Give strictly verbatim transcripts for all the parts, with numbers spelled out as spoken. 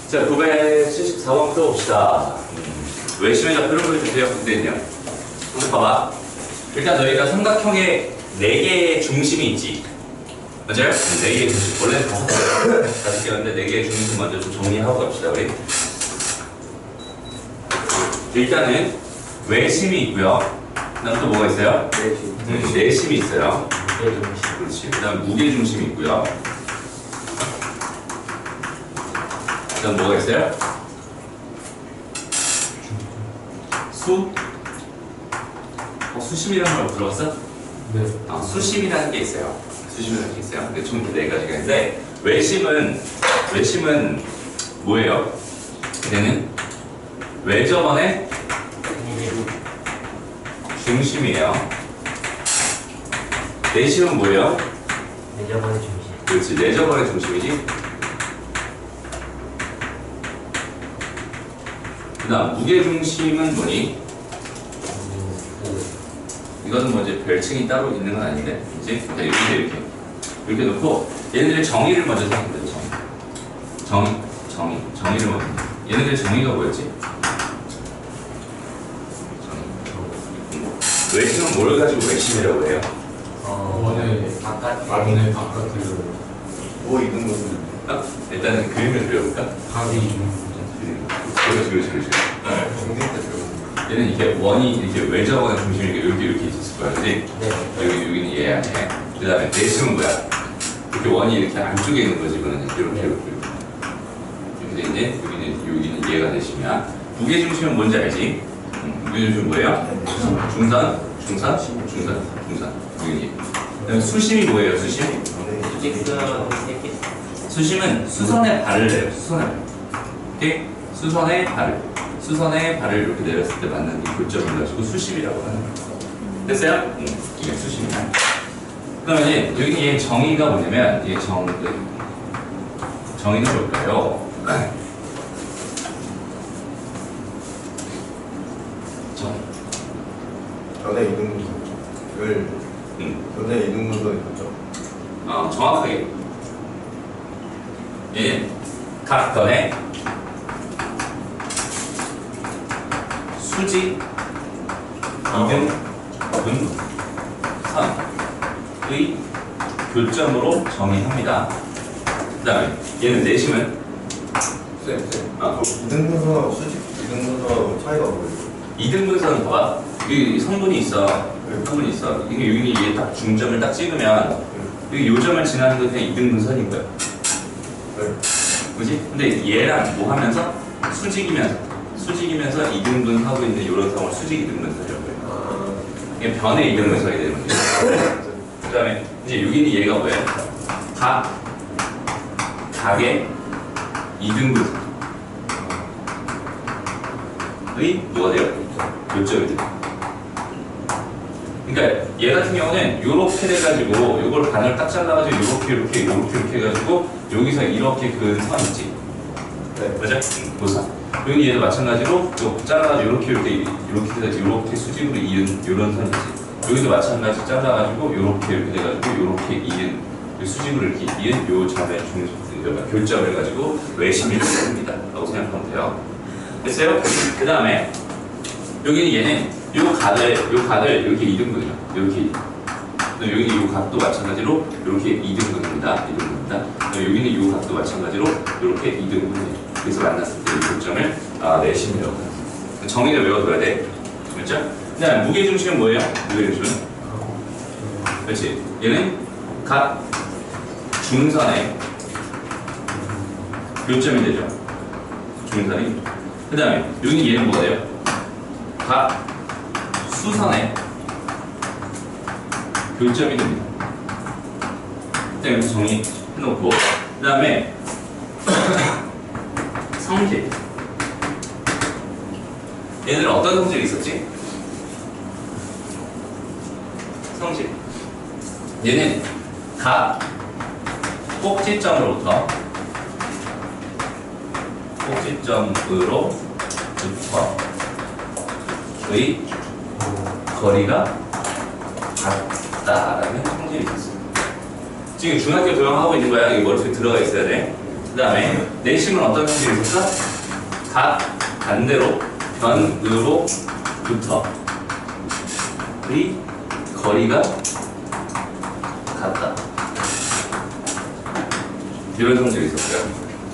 자, 구백칠십사 번 풀어봅시다. 음, 외심의 좌표를 보여주세요. 문제는요. 한번 봐봐. 일단 너희가 삼각형에 네 개의 중심이 있지. 맞아요? 네 개의 중심. 원래는 다섯 개, 다섯 개였는데 네 개의 중심 먼저 좀 정리하고 갑시다, 우리. 일단은 외심이 있고요. 그 다음 또 뭐가 있어요? 내심. 음, 내심이 있어요. 내중심. 그렇지. 그 다음 무게중심이 있고요. 그 다음 뭐가 있어요? 수? 어, 수심이라는 걸 들어봤어? 네. 아, 수심이라는 게 있어요. 수심이라는 게 있어요. 근데 총 네 가지가 있는데 외심은 외심은 뭐예요? 얘는 외접원의 중심이에요. 내심은 뭐예요? 내접원의 중심. 그렇지. 내접원의 중심이지. 그 다음 무게중심은 뭐니? 음, 그 이것은 뭐 이제 별칭이 따로 있는 건 아닌데, 그치? 자, 이렇게 이렇게 이렇게 놓고 얘네들의 정의를 먼저 생각해야 돼. 정의, 정의, 정의, 정의를 먼저. 얘네들의 정의가 뭐였지? 정의. 외심은 뭘 가지고 외심이라고 해요? 어, 원의 바깥 원의 바깥으로 뭐 있는 것은 어? 일단은 그림을 그려볼까? 각이 그렇지, 그렇지, 그렇지. 정생 때 배우는 얘는 이렇게 원이 이렇게 외접원의 중심이 이렇게 이렇게, 이렇게 있을 거야, 그렇지? 네. 여기 여기는 얘 안에. 그 다음에 내심은 뭐야? 이렇게 원이 이렇게 안쪽에 있는 거지, 이거는 이렇게 이렇게 이렇게. 이렇게 돼 있네. 여기는 여기는 얘가 내심이야. 무게 중심은 뭔지 알지? 음, 무게 중심은 뭐예요? 중산, 중산, 중산, 중산. 여기. 그다음에 수심이 뭐예요? 수심? 직선 새끼. 수심은 수선의 발을 내요. 수선의 발. 오케이? 수선의 발을. 수선의 발을 이렇게 내렸을 때 맞는 이 교점을 가지고 수심이라고 하는 거예요. 됐어요? 응. 이게 수심이야. 그러면 이제 여기 얘 정의가 뭐냐면 얘 정, 정의는 뭘까요? 정. 연애 이등분선을 응. 연애 이등분선이 있죠. 어, 정확하게. 얘는 각선의 수직 이등 분선의 교점으로 정의합니다. 그 다음에 얘는 내심은 쌤, 쌤. 아, 이등분선하고 수직 이등분선하고 차이가 뭐예요? 이등 분선은 봐봐. 여기 성분이 있어. 성분이 있어. 이게 여기 이게 딱 중점을 딱 찍으면 여기 요점을 지나는 건 그냥 이등 분선인 거야. 네. 그지? 근데 얘랑 뭐 하면서 수직이면서 수직이면서 이등분 하고 있는 이런 상황을 수직 이등분선이라고 해요. 아, 이게 변의 이등분선이 되는 거죠. 그 다음에 이제 여기는 얘가 뭐예요? 각, 각의 이등분선의 뭐가 돼요? 교점이 돼요. 그러니까 얘 같은 경우는 이렇게 돼가지고 이걸 반을 딱 잘라가지고 이렇게 이렇게 이렇게 이렇게 해가지고 여기서 이렇게 그은 선 있지. 네. 맞아? 응, 그 선. 여기 얘도 마찬가지로 요 잘라가지고 이렇게 이렇게 이렇게 돼서 이렇게 수직으로 이은 이런 선이지. 여기도 마찬가지 잘라가지고 이렇게 이렇게 돼가지고 이렇게 이은 수직으로 이렇게 이은 요 점의 중 교점을 가지고 외심이라고 합니다. 라고 생각하면 돼요. 됐어요? 그 다음에 여기는 얘는 요 각을 요 각을 이렇게 이등분이요. 이렇게. 여기 이 각도 마찬가지로 이렇게 이등분입니다. 이등분입니다. 여기는 이 각도 마찬가지로 이렇게 이등분이에요. 그래서 만났을 때 이 교점을 아, 내심이라고 합니다. 정의를 외워둬야 돼. 그렇죠? 그다음 무게중심은 뭐예요? 무게중심은? 그렇지. 얘는 각 중선의 교점이 되죠. 중선이. 그 다음에 여기 얘는 뭐가 돼요? 각 수선의 교점이 됩니다. 일단 이렇게 정리해놓고 그 다음에 성질. 얘들은 어떤 성질이 있었지? 성질. 얘는 각 꼭지점으로부터 꼭지점으로부터의 거리가 같다라는 성질이 있었어요. 지금 중학교 도형하고 있는 거야. 여기 머릿속에 들어가 있어야 돼. 그 다음에 내심은 어떤 성질이 있었어? 각 반대로 변으로부터 의 거리가 같다. 이런 성질이 있었어요.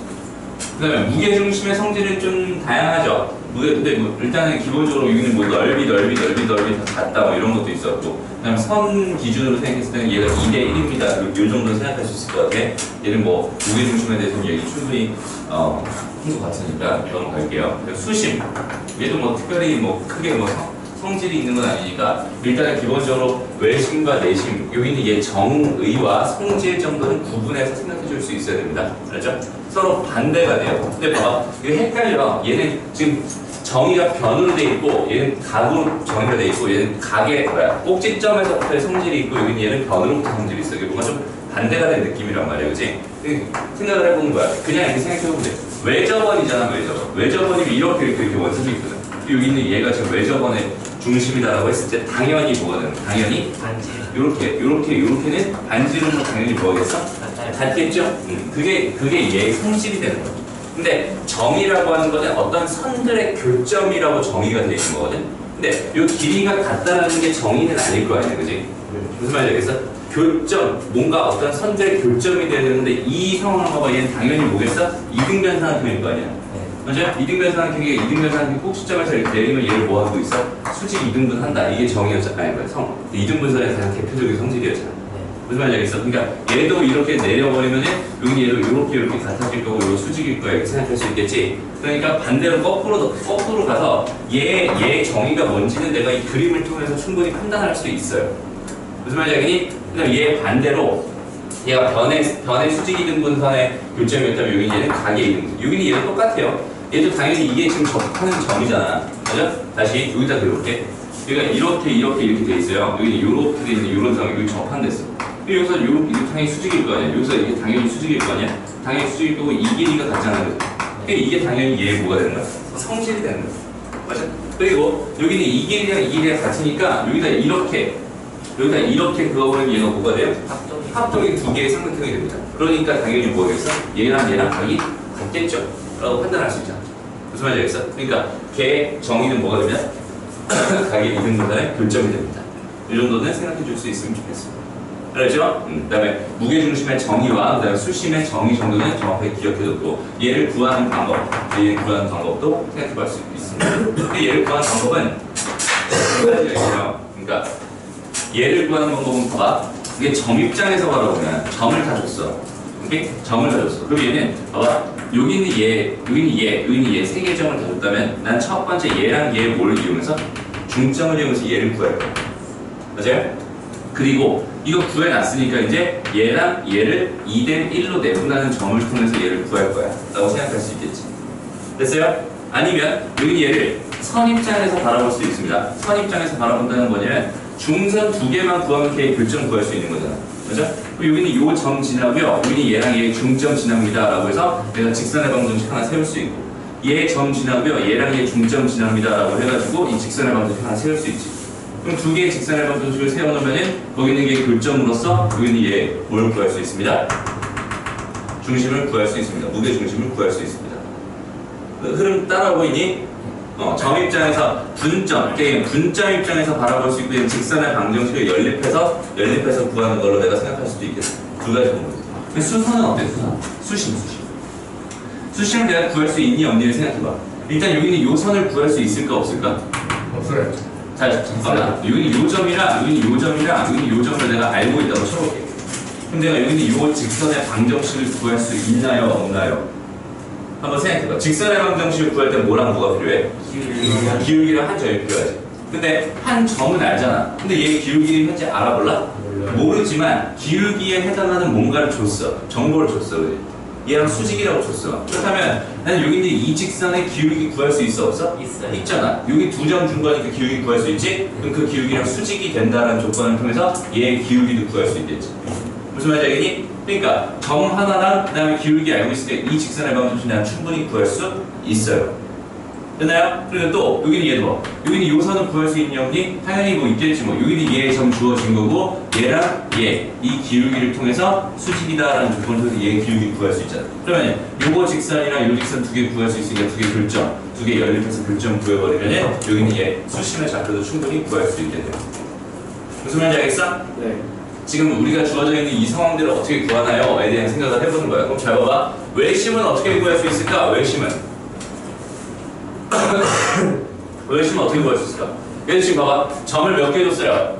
그 다음에 무게중심의 성질은 좀 다양하죠. 무게, 근데 뭐 일단은 기본적으로 여기는 뭐 넓이, 넓이, 넓이, 넓이 다 같다 뭐 이런 것도 있었고, 그 다음에 선 기준으로 생각했을 때는 얘가 이 대 일입니다. 이 정도 생각할 수 있을 것 같아. 얘는 뭐 무게중심에 대해서는 얘기 충분히 어, 한 것 같으니까 넘어갈게요. 수심. 얘도 뭐 특별히 뭐 크게 뭐 성, 성질이 있는 건 아니니까 일단은 기본적으로 외심과 내심, 여기는 얘 정의와 성질 정도는 구분해서 생각해 줄 수 있어야 됩니다. 알죠? 서로 반대가 돼요. 근데 봐봐, 이거 헷갈려. 얘는 지금 정의가 변으로 돼 있고, 얘는 각으로 정의가 돼 있고, 얘는 각의 뭐야 꼭지점에서부터의 성질이 있고, 여기는 얘는 변으로부터 성질이 있어. 이게 뭔가 좀 반대가 된 느낌이란 말이야, 그렇지? 생각을 해보는 거야. 그냥 이렇게 생각해보면 돼. 외접원이잖아, 외접원. 외접원이면 이렇게 이렇게 이렇게 원석이 있거든. 여기 있는 얘가 지금 외접원의 중심이다라고 했을 때 당연히 뭐거든? 당연히 반지. 요렇게, 요렇게, 요렇게는 반지는 뭐 당연히 뭐겠어? 같겠죠? 음, 그게, 그게 얘의 성질이 되는 거죠. 근데 정의라고 하는 거는 어떤 선들의 교점이라고 정의가 되어 있는 거거든? 근데 요 길이가 같다라는 게 정의는 아닐 거 아니야, 그지? 무슨 말인지 알겠어? 교점, 뭔가 어떤 선들의 교점이 돼야 되는데 이 상황을 봐봐, 얘는 당연히 뭐겠어? 이등변삼각형일 거 아니야? 맞아요? 이등변삼각형이 이등변삼각형 꼭지점에서 이렇게 내리면 얘를 뭐 하고 있어? 수직 이등분 한다. 이게 정의였잖아. 아니, 성. 이등분선의 가장 대표적인 성질이었잖아. 무슨 말인지 알겠어? 그러니까 얘도 이렇게 내려버리면은 여기 얘도 이렇게 이렇게 같아질 거고 이거 수직일 거야 이렇게 생각할 수 있겠지? 그러니까 반대로 거꾸로 거꾸로 가서 얘, 얘 정의가 뭔지는 내가 이 그림을 통해서 충분히 판단할 수 있어요. 무슨 말인지 알겠니? 그다음 얘 반대로 얘가 변의, 변의 수직 이등분선의 교점이었다면 여기 얘는 각의 이등분. 여기는 얘도 똑같아요. 얘도 당연히 이게 지금 접하는 점이잖아. 맞아? 다시 여기다 그려볼게. 여기가 이렇게 이렇게 이렇게 돼 있어요. 여기는 이렇게 돼 있는 이런 상황, 여기 접한댔어. 여기서 요렇게 이게 당연히 수직일 거 아니야. 여기서 이게 당연히 수직일 거 아니야. 당연히 수직일 거고 이 길이가 같잖아. 그러니까 이게 당연히 얘 뭐가 되는 거야? 성질이 되는 거야. 맞아? 그리고 여기는 이 길이랑 이 길이가 같으니까 여기다 이렇게 여기다 이렇게 그어버리면 얘가 뭐가 돼요? 합동. 합동이 두 개의 삼각형이 됩니다. 그러니까 당연히 뭐겠어? 얘랑 얘랑 각이 같겠죠? 라고 판단할 수 있잖아. 무슨 말인지 알겠어? 그러니까 걔 정의는 뭐가 되면 각의 이등분선의 교점이 됩니다. 이 정도는 생각해 줄 수 있으면 좋겠습니다. 알았죠? 음, 그 다음에 무게중심의 정의와 그 다음에 수심의 정의 정도는 정확하게 기억해뒀고 얘를 구하는 방법, 얘를 구하는 방법도 생각해 볼 수 있습니다. 근데 얘를 구하는 방법은 두 가지가 있어요. 그러니까 얘를 구하는 방법은 봐봐. 이게 점 입장에서 바라보면 점을 다 줬어. 오케이? 점을 다 줬어. 그럼 얘는 봐봐. 여기 있는 얘, 여기 있는 얘, 여기 있는 얘 세 개의 점을 다 줬다면 난 첫 번째 얘랑 얘 뭐를 이용해서 중점을 이용해서 얘를 구할 거야. 맞아요? 그리고 이거 구해놨으니까 이제 얘랑 얘를 이 대 일로 내분하는 점을 통해서 얘를 구할 거야 라고 생각할 수 있겠지. 됐어요? 아니면 여기 얘를 선 입장에서 바라볼 수 있습니다. 선 입장에서 바라본다는 거냐면 중선 두 개만 구하면 걔의 교점 구할 수 있는 거잖아. 그죠? 그리고 여기는 요 점 지나고요. 여기는 얘랑 얘 중점 지납니다 라고 해서 내가 직선의 방정식 하나 세울 수 있고 얘 점 지나고요. 얘랑 얘 중점 지납니다 라고 해가지고 이 직선의 방정식 하나 세울 수 있지. 그럼 두 개의 직선의 방정식을 세워놓으면은 거기 있는 게 교점으로서 여기 있는 얘 뭘 구할 수 있습니다. 중심을 구할 수 있습니다. 무게 중심을 구할 수 있습니다. 흐름 따라 보이니? 어, 점 입장에서 분점, 분점 입장에서 바라볼 수 있고 직선의 방정식을 연립해서 연립해서 구하는 걸로 내가 생각할 수도 있겠어. 두 가지 방법이. 수선은 어때? 수선. 수심, 수심. 수심을 내가 구할 수 있니 없니를 생각해봐. 일단 여기는 요 선을 구할 수 있을까 없을까? 없어요. 자, 잠깐만. 여기는 요 점이랑 여기는 요 점이랑 여기는 요 점을 내가 알고 있다고 쳐볼게. 그럼 내가 여기는 요 직선의 방정식을 구할 수 있나요, 없나요? 한번 생각해봐. 직선의 방정식을 구할 때 뭐랑 뭐가 필요해? 기울기랑 기울기랑 한 점이 필요하지. 근데 한 점은 알잖아. 근데 얘 기울기를 현재 알아볼라? 몰라요. 모르지만 기울기에 해당하는 뭔가를 줬어. 정보를 줬어. 그래. 얘랑 수직이라고 줬어. 그렇다면 나는 여기 있는 이 직선의 기울기 구할 수 있어 없어? 있어요. 있잖아. 여기 두 점 준 거니까 기울기 구할 수 있지? 그럼 그 기울기랑 수직이 된다는 조건을 통해서 얘의 기울기도 구할 수 있겠지. 무슨 말인지 알겠니? 그러니까 점 하나랑 그 다음에 기울기 알고 있을 때 이 직선의 방정식 난 충분히 구할 수 있어요. 됐나요? 그리고 또 여기는 얘도 봐. 여기는 요선을 구할 수 있냐 없니? 당연히 뭐 있겠지 뭐. 여기는 얘의 점 주어진 거고 얘랑 얘 이 기울기를 통해서 수직이다라는 조건을 통해서 얘의 기울기 구할 수 있잖아. 그러면 요거 직선이랑 요 직선 두 개 구할 수 있으니까 두 개 교점, 두 개 연립해서 교점 구해버리면 여기는 얘 수심의 좌표도 충분히 구할 수 있게 돼요. 무슨 말인지 알겠어? 네. 지금 우리가 주어져 있는 이 상황들을 어떻게 구하나요?에 대한 생각을 해보는 거야. 그럼 잘 봐봐. 외심은 어떻게 구할 수 있을까? 외심은 외심은 어떻게 구할 수 있을까? 얘들 지금 봐봐. 점을 몇 개 줬어요?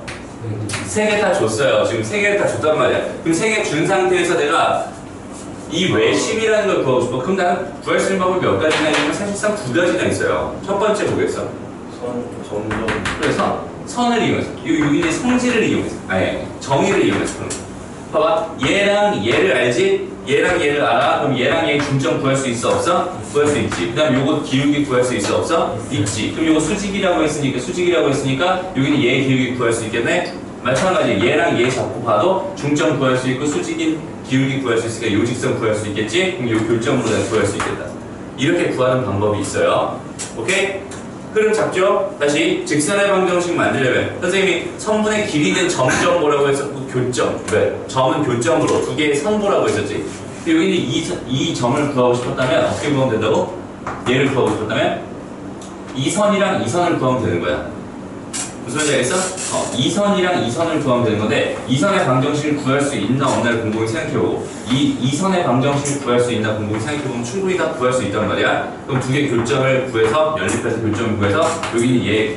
세 개 다 줬어요. 지금 세 개를 다 줬단 말이야. 그럼 세 개 준 상태에서 내가 이 외심이라는 걸 구하고 싶어. 그럼 나는 구할 수 있는 방법이 몇 가지나 있냐면 사실상 두 가지나 있어요. 첫 번째 보겠어. 선, 점점. 그래서 선을 이용해서 이 여기는 성질을 이용해서 아니 정의를 이용해서 그런 거. 봐봐. 얘랑 얘를 알지? 얘랑 얘를 알아? 그럼 얘랑 얘의 중점 구할 수 있어? 없어? 구할 수 있지. 그 다음 요거 기울기 구할 수 있어? 없어? 있지. 그럼 요거 수직이라고 했으니까 수직이라고 했으니까 여기는 얘의 기울기 구할 수 있겠네? 마찬가지 얘랑 얘 잡고 봐도 중점 구할 수 있고 수직인 기울기 구할 수 있으니까 요 직선 구할 수 있겠지? 그럼 요 교점으로 내가 구할 수 있겠다. 이렇게 구하는 방법이 있어요. 오케이? 흐름 잡죠? 다시 직선의 방정식 만들려면 선생님이 선분의 길이는 점점 뭐라고 했었고 교점. 왜? 점은 교점으로 두 개의 선보라고 했었지. 근데 여기는 이, 이 점을 구하고 싶었다면 어떻게 구하면 된다고? 얘를 구하고 싶었다면 이 선이랑 이 선을 구하면 되는 거야. 무슨 말인지 알겠어? 어, 이 선이랑 이 선을 구하면 되는 건데 이 선의 방정식을 구할 수 있나 없나를 곰곰이 생각해보고 이, 이 선의 방정식을 구할 수 있나 곰곰이 생각해보면 충분히 다 구할 수 있단 말이야. 그럼 두 개 교점을 구해서 연립해서 교점을 구해서 여기는 얘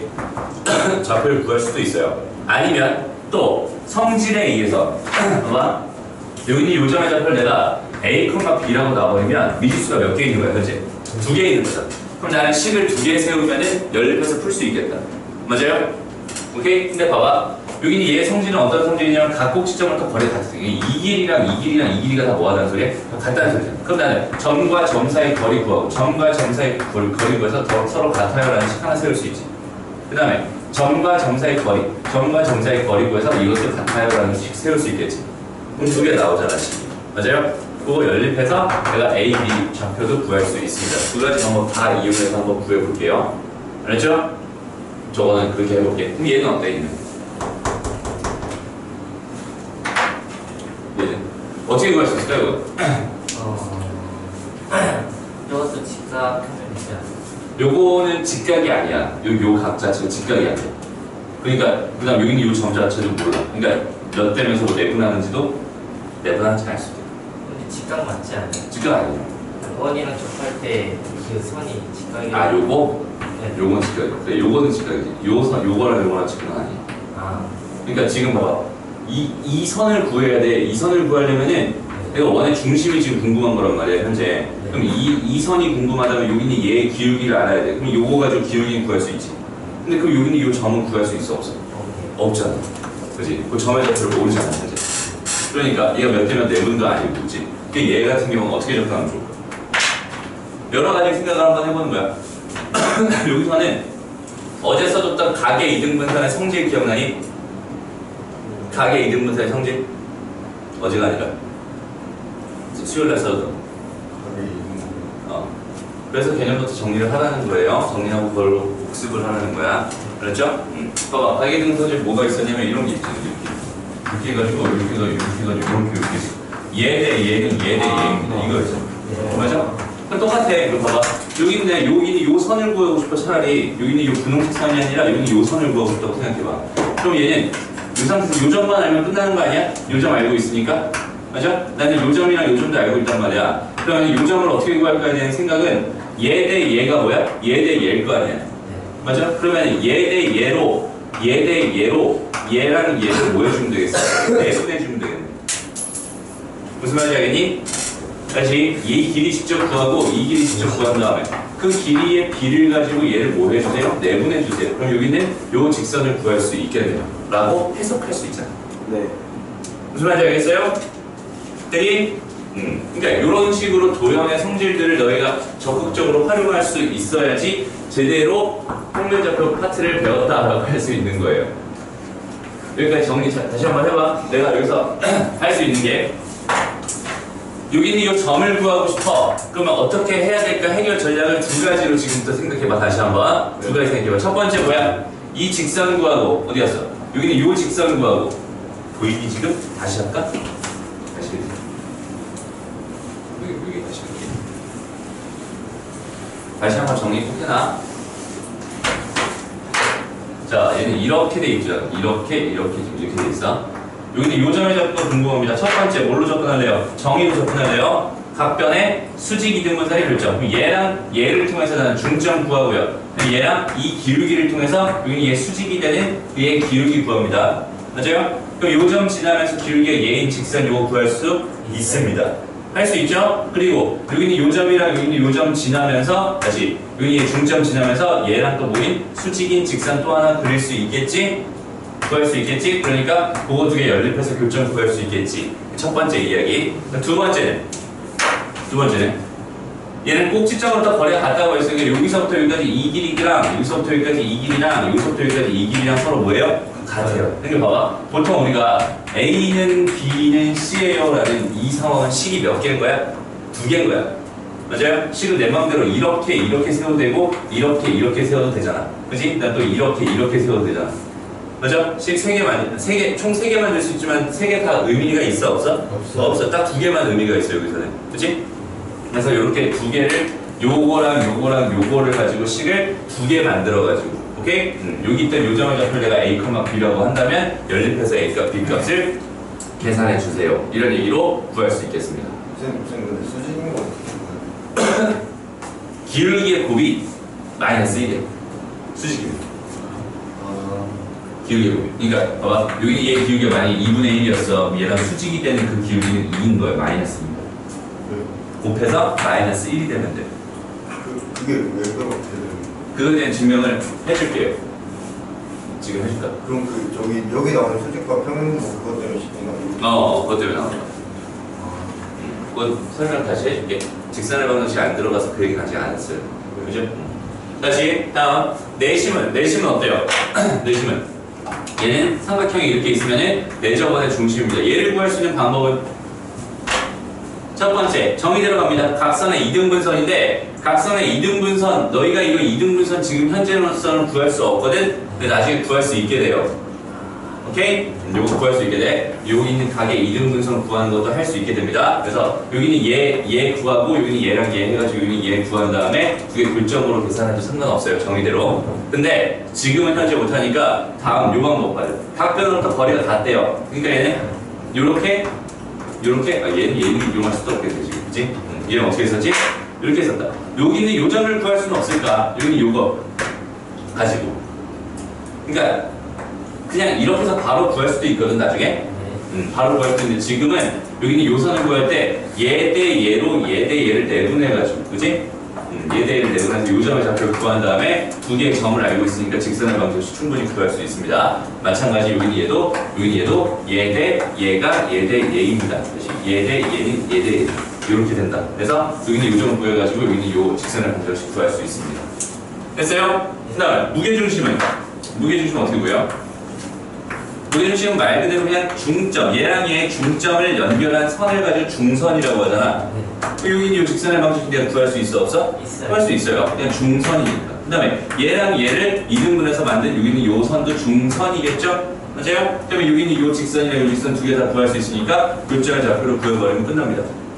좌표를 구할 수도 있어요. 아니면 또 성질에 의해서 봐봐. 여기는 요점의 좌표를 내가 A, B라고 놔버리면 미지수가 몇 개 있는 거야, 현재? 두 개 있는 거다. 그럼 나는 식을 두 개 세우면은 연립해서 풀 수 있겠다. 맞아요? 오케이? 근데 봐봐. 여기는 얘의 성질은 어떤 성질이냐면 각곡 시점을 다 거리 같은 이 길이랑 이 길이랑 이 길이가 다 뭐하다는 소리야? 같다는 소리잖아. 그럼 나는 점과 점 사이 거리 구하고 점과 점 사이 거리, 거리 구해서 더, 서로 같아요라는 식 하나 세울 수 있지. 그 다음에 점과 점 사이 거리, 점과 점 사이 거리 구해서 이것도 같아요라는 식 세울 수 있겠지. 그럼 두 개 나오잖아, 식이. 맞아요? 그거 연립해서 내가 A, B 좌표도 구할 수 있습니다. 두 가지 방법 다 이용해서 한번 구해볼게요. 알았죠? 저거는 그렇게 해볼게. 그럼 얘는 어때, 얘는? 얘는? 어떻게 구할 수 있을까, 이거? 어, 이것도 직각하면 되지 않아요? 요거는 직각이 아니야. 요, 요 각 자체가 직각이 아니야. 그러니까, 그 다음 여기는 요 점 자체도 몰라. 그러니까, 몇 대면서 뭐 내분하는지도 내분하지 않을 수도 있고. 근데 직각 맞지 않아요? 직각 아니야. 원이랑 접할 때 그 선이 직각이 아, 요거? 네. 요건 직각이야. 그래, 요거는 직각이지. 요 선, 요거랑 요거랑 직각은 아니야. 아, 그러니까 지금 봐봐. 이, 이 선을 구해야 돼. 이 선을 구하려면은 내가 원의 중심이 지금 궁금한 거란 말이야, 현재. 네. 그럼 이, 이 선이 궁금하다면 여기는 얘의 기울기를 알아야 돼. 그럼 요거 가지고 기울기는 구할 수 있지. 근데 그럼 여기는 요 점은 구할 수 있어, 없어? 오케이. 없잖아. 그지? 그 점의 좌표를 모르잖아, 현재. 그러니까 얘가 몇 대면 내분도 아니고, 그지? 그 얘 같은 경우는 어떻게 접근하면 좋을까? 여러 가지 생각을 한번 해보는 거야. 여기서는 어제 써줬던 각의 이등분선의 성질 기억나니? 각의 이등분선의 성질? 어제가 아니라 수요일날 써줬던 어. 그래서 개념부터 정리를 하라는 거예요. 정리하고 그걸로 복습을 하라는 거야. 알았죠? 응. 봐봐. 각의 이등분선에 뭐가 있었냐면 이런 게 있지. 이렇게 이렇게 해가지고 이렇게 해가지고 이렇게 해가지고 이렇게 이렇게 얘 대 얘는 얘 대 얘입니다. 이거 있어. 맞아? 그럼 똑같아. 이거 봐봐. 여기는 여기는 요 선을 구하고 싶어. 차라리 여기는 요 분홍색 선이 아니라 여기는 요 선을 구하고 싶다고 생각해봐. 그럼 얘는 요 상태에서 요 점만 알면 끝나는 거 아니야? 요 점 알고 있으니까. 맞아? 나는 요 점이랑 요 점도 알고 있단 말이야. 그러면 요 점을 어떻게 구할까에 대한 생각은 얘 대 얘가 뭐야? 얘 대 얘일 거 아니야. 맞아? 그러면 얘 대 얘로 얘 대 얘로 얘랑 얘를 뭐 해주면 되겠어? 내분해주면 되겠네. 무슨 말인지 알겠니? 다시 이 길이 직접 구하고 이 길이 직접 구한 다음에 그 길이의 비를 가지고 얘를 뭐 해주세요? 내분해주세요. 그럼 여기는 요 직선을 구할 수 있게 돼요. 라고 해석할 수 있잖아. 네. 무슨 말인지 알겠어요? 대리? 음. 그러니까 이런 식으로 도형의 성질들을 너희가 적극적으로 활용할 수 있어야지 제대로 평면좌표 파트를 배웠다라고 할 수 있는 거예요. 여기까지 정리 자, 다시 한번 해봐. 내가 여기서 할 수 있는 게 여기 있는 이 점을 구하고 싶어. 그러면 어떻게 해야 될까? 해결 전략을 두 가지로 지금부터 생각해봐. 다시 한번 두 가지 생각해봐. 첫 번째 뭐야? 이 직선 구하고 어디 갔어? 여기 있는 요 직선 구하고 보이니 지금? 다시 할까? 다시 여기 여기 다시 할게. 다시 한번 정리 꼭 해놔. 자, 얘는 이렇게 돼 있죠. 이렇게 이렇게 지금 이렇게 돼 있어. 여기는 요 점에 접근 궁금합니다. 첫 번째 뭘로 접근할래요? 정의로 접근할래요? 각변의 수직 이등분선의 결정. 그럼 얘랑 얘를 통해서 나는 중점 구하고요. 얘랑 이 기울기를 통해서 여기 얘 수직이 되는 얘 기울기 구합니다. 맞아요? 그럼 요 점 지나면서 기울기가 얘인 직선 요거 구할 수 있습니다. 할 수 있죠? 그리고 여기는 요 점이랑 여기는 요 점 지나면서 다시 여기 얘 중점 지나면서 얘랑 또 모인 수직인 직선 또 하나 그릴 수 있겠지? 구할 수 있겠지? 그러니까 그거 두 개 연립해서 교점 구할 수 있겠지. 첫 번째 이야기. 두 번째는 두 번째는 얘는 꼭지점으로 딱 거리가 같다고 했으니까 여기서부터 여기까지 이 길이랑 여기서부터 여기까지 이 길이랑 여기서부터 여기까지 이 길이랑 서로 뭐예요? 같아요. 그러니까 봐봐. 보통 우리가 A는 B는 C예요 라는 이 상황은 식이 몇 개인 거야? 두 개인 거야. 맞아요? 식을 내 마음대로 이렇게 이렇게 세워도 되고 이렇게 이렇게 세워도 되잖아. 그지? 난 또 이렇게 이렇게 세워도 되잖아. 맞아? 식 세 개만, 세 개, 총 세 개만 될 수 있지만 세 개 다 의미가 있어? 없어? 없어. 없어. 딱 두 개만 의미가 있어, 여기서는. 그치? 그래서 이렇게 두 개를, 요거랑 요거랑 요거를 가지고 식을 두 개 만들어가지고, 오케이? 음, 여기 있던 요점을 잡을 내가 A, B라고 한다면 연립해서 A값, B값을 계산해 주세요. 이런 얘기로 구할 수 있겠습니다. 쌤, 쌤 근데 수직인 거 어떻게 기울기의 곱이 마이너스 일이에요. 수직입니다. 기울기 곱이. 그러니까 봐봐. 여기 얘 기울기가 만약에 이분의 일이었어. 얘랑 수직이 되는 그 기울기는 이인 거예요. 마이너스입니다. 곱해서 마이너스 일이 되면 돼요. 그, 그게 왜 그렇게 되는 그거에 대한 증명을 해줄게요. 지금 해줄까? 그럼 그 저기 여기 나오는 수직과 평행 뭐 그것 때문에 시키나? 어, 어 그것 때문에 나온다. 그건 설명 다시 해줄게. 직선의 방정식 안 들어가서 그 얘기는 아직 안 했어요. 그죠? 다시 다음 내심은 내심은 어때요? 내심은 얘는 삼각형이 이렇게 있으면은 내접원의 중심입니다. 얘를 구할 수 있는 방법은 첫 번째 정의대로 갑니다. 각선의 이등분선인데 각선의 이등분선 너희가 이거 이등분선 지금 현재로서는 구할 수 없거든. 근데 나중에 구할 수 있게 돼요. 오케이? 요거 구할 수 있게 돼. 여기 있는 각의 이등분선 구하는 것도 할 수 있게 됩니다. 그래서 여기는 얘, 얘 구하고 여기는 얘랑 얘 해가지고 여기는 얘 구한 다음에 두 개 굴점으로 계산해도 상관없어요. 정의대로. 근데 지금은 현재 못하니까 다음 요 방법 봐요. 각변으로부터 거리가 같대요. 그러니까 얘는 요렇게 요렇게 아 얘는 얘는 이용할 수도 없겠지 지금. 그치? 응. 얘는 어떻게 했었지? 이렇게 했었다. 여기는 요 점을 구할 수는 없으니까 여기는 요거 가지고 그러니까 그냥 이렇게 해서 바로 구할 수도 있거든 나중에. 음, 바로 구할 수 있는데 지금은 여기는 요선을 구할 때 얘 대 얘로 얘 대 얘를 내분해가지고 그지? 음, 얘 대 얘를 내분해서 요 점의 좌표를 구한 다음에 두 개의 점을 알고 있으니까 직선의 방정식 충분히 구할 수 있습니다. 마찬가지 여기는 얘도 여기는 얘도 얘 대 얘가 얘 대 얘입니다. 얘 대 얘는 얘 대 얘 이렇게 된다. 그래서 여기는 요 점을 구해가지고 여기는 요 직선의 방정식 구할 수 있습니다. 됐어요? 그 다음에 무게중심은 무게중심은 어떻게 구해요? 무게중심은 말 그대로 그냥 중점, 얘랑 얘의 중점을 연결한 선을 가지고 중선이라고 하잖아. 네. 여기 이 직선의 방정식 내가 구할 수 있어 없어? 있어요. 구할 수 있어요. 그냥 중선이니까. 그 다음에 얘랑 얘를 이등분해서 만든 여기는 요 선도 중선이겠죠? 맞아요? 그 다음에 여기는 요 직선이랑 요 직선 두 개 다 구할 수 있으니까 요점의 좌표로 구해버리면 끝납니다.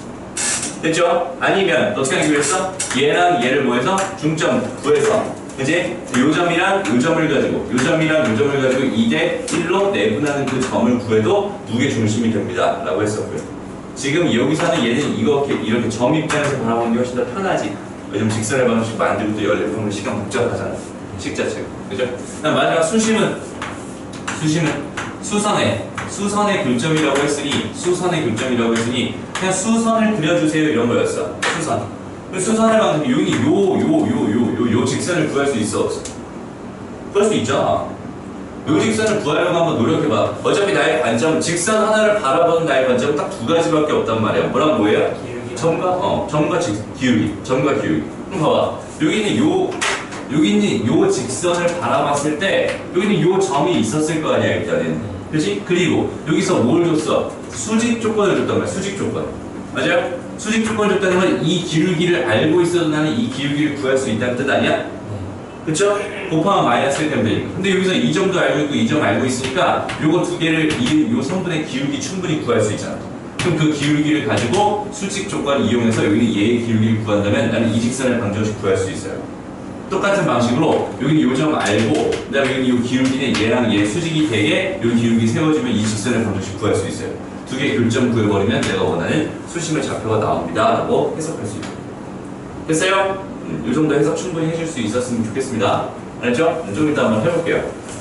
됐죠? 아니면 어떻게 하기로 했어? 얘랑 얘를 뭐해서? 중점 구해서 그치? 요 점이랑 요 점을 가지고 요 점이랑 요 점을 가지고 이 대 일로 내분하는 그 점을 구해도 무게 중심이 됩니다 라고 했었고요. 지금 여기서는 얘는 이렇게 이렇게 점 입장에서 바라보는 게 훨씬 더 편하지. 요즘 직선의 방정식 만들고 또 연립하면 시간 복잡하잖아. 식 자체가. 그죠? 그다음 마지막 수심은 수심은 수선의 수선의 교점이라고 했으니 수선의 교점이라고 했으니 그냥 수선을 그려주세요 이런 거였어. 수선. 수선의 방법이 여기 요, 요, 요, 요, 요, 요 직선을 구할 수 있어 없어? 구할 수 있잖아. 요 직선을 구하려고 한번 노력해봐. 어차피 나의 관점, 직선 하나를 바라보는 나의 관점은 딱 두 가지밖에 없단 말이야. 뭐랑 뭐예요? 기울기. 점과 어, 점과 직, 기울기. 점과 기울기. 그럼 봐봐. 여기는 요, 여기 있는 요 직선을 바라봤을 때 여기는 요 점이 있었을 거 아니야 일단은. 그렇지? 그리고 여기서 뭘 줬어? 수직 조건을 줬단 말이야. 수직 조건. 맞아요? 수직 조건을 줬다는 건 이 기울기를 알고 있어도 나는 이 기울기를 구할 수 있다는 뜻 아니야? 그쵸? 곱하면 마이너스일 되면 되니까. 근데 여기서 이 점도 알고 있고 이 점 알고 있으니까 요거 두 개를 이 요 성분의 기울기 충분히 구할 수 있잖아. 그럼 그 기울기를 가지고 수직 조건을 이용해서 여기는 얘의 기울기를 구한다면 나는 이 직선의 방정식 구할 수 있어요. 똑같은 방식으로 여기는 요 점 알고 그다음에 여기는 요 기울기는 얘랑 얘 수직이 되게 요 기울기 세워주면 이 직선의 방정식 구할 수 있어요. 두 개 교점 구해버리면 내가 원하는 수심의 좌표가 나옵니다 라고 해석할 수 있어요. 됐어요? 음, 요 정도 해석 충분히 해줄 수 있었으면 좋겠습니다. 알죠? 좀 이따 한번 해볼게요.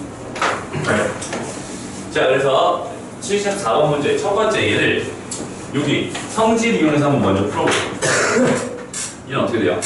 자, 그래서 칠십사 번 문제 첫 번째 얘를 여기 성질 이용해서 한번 먼저 풀어볼게요. 얘는 어떻게 돼요?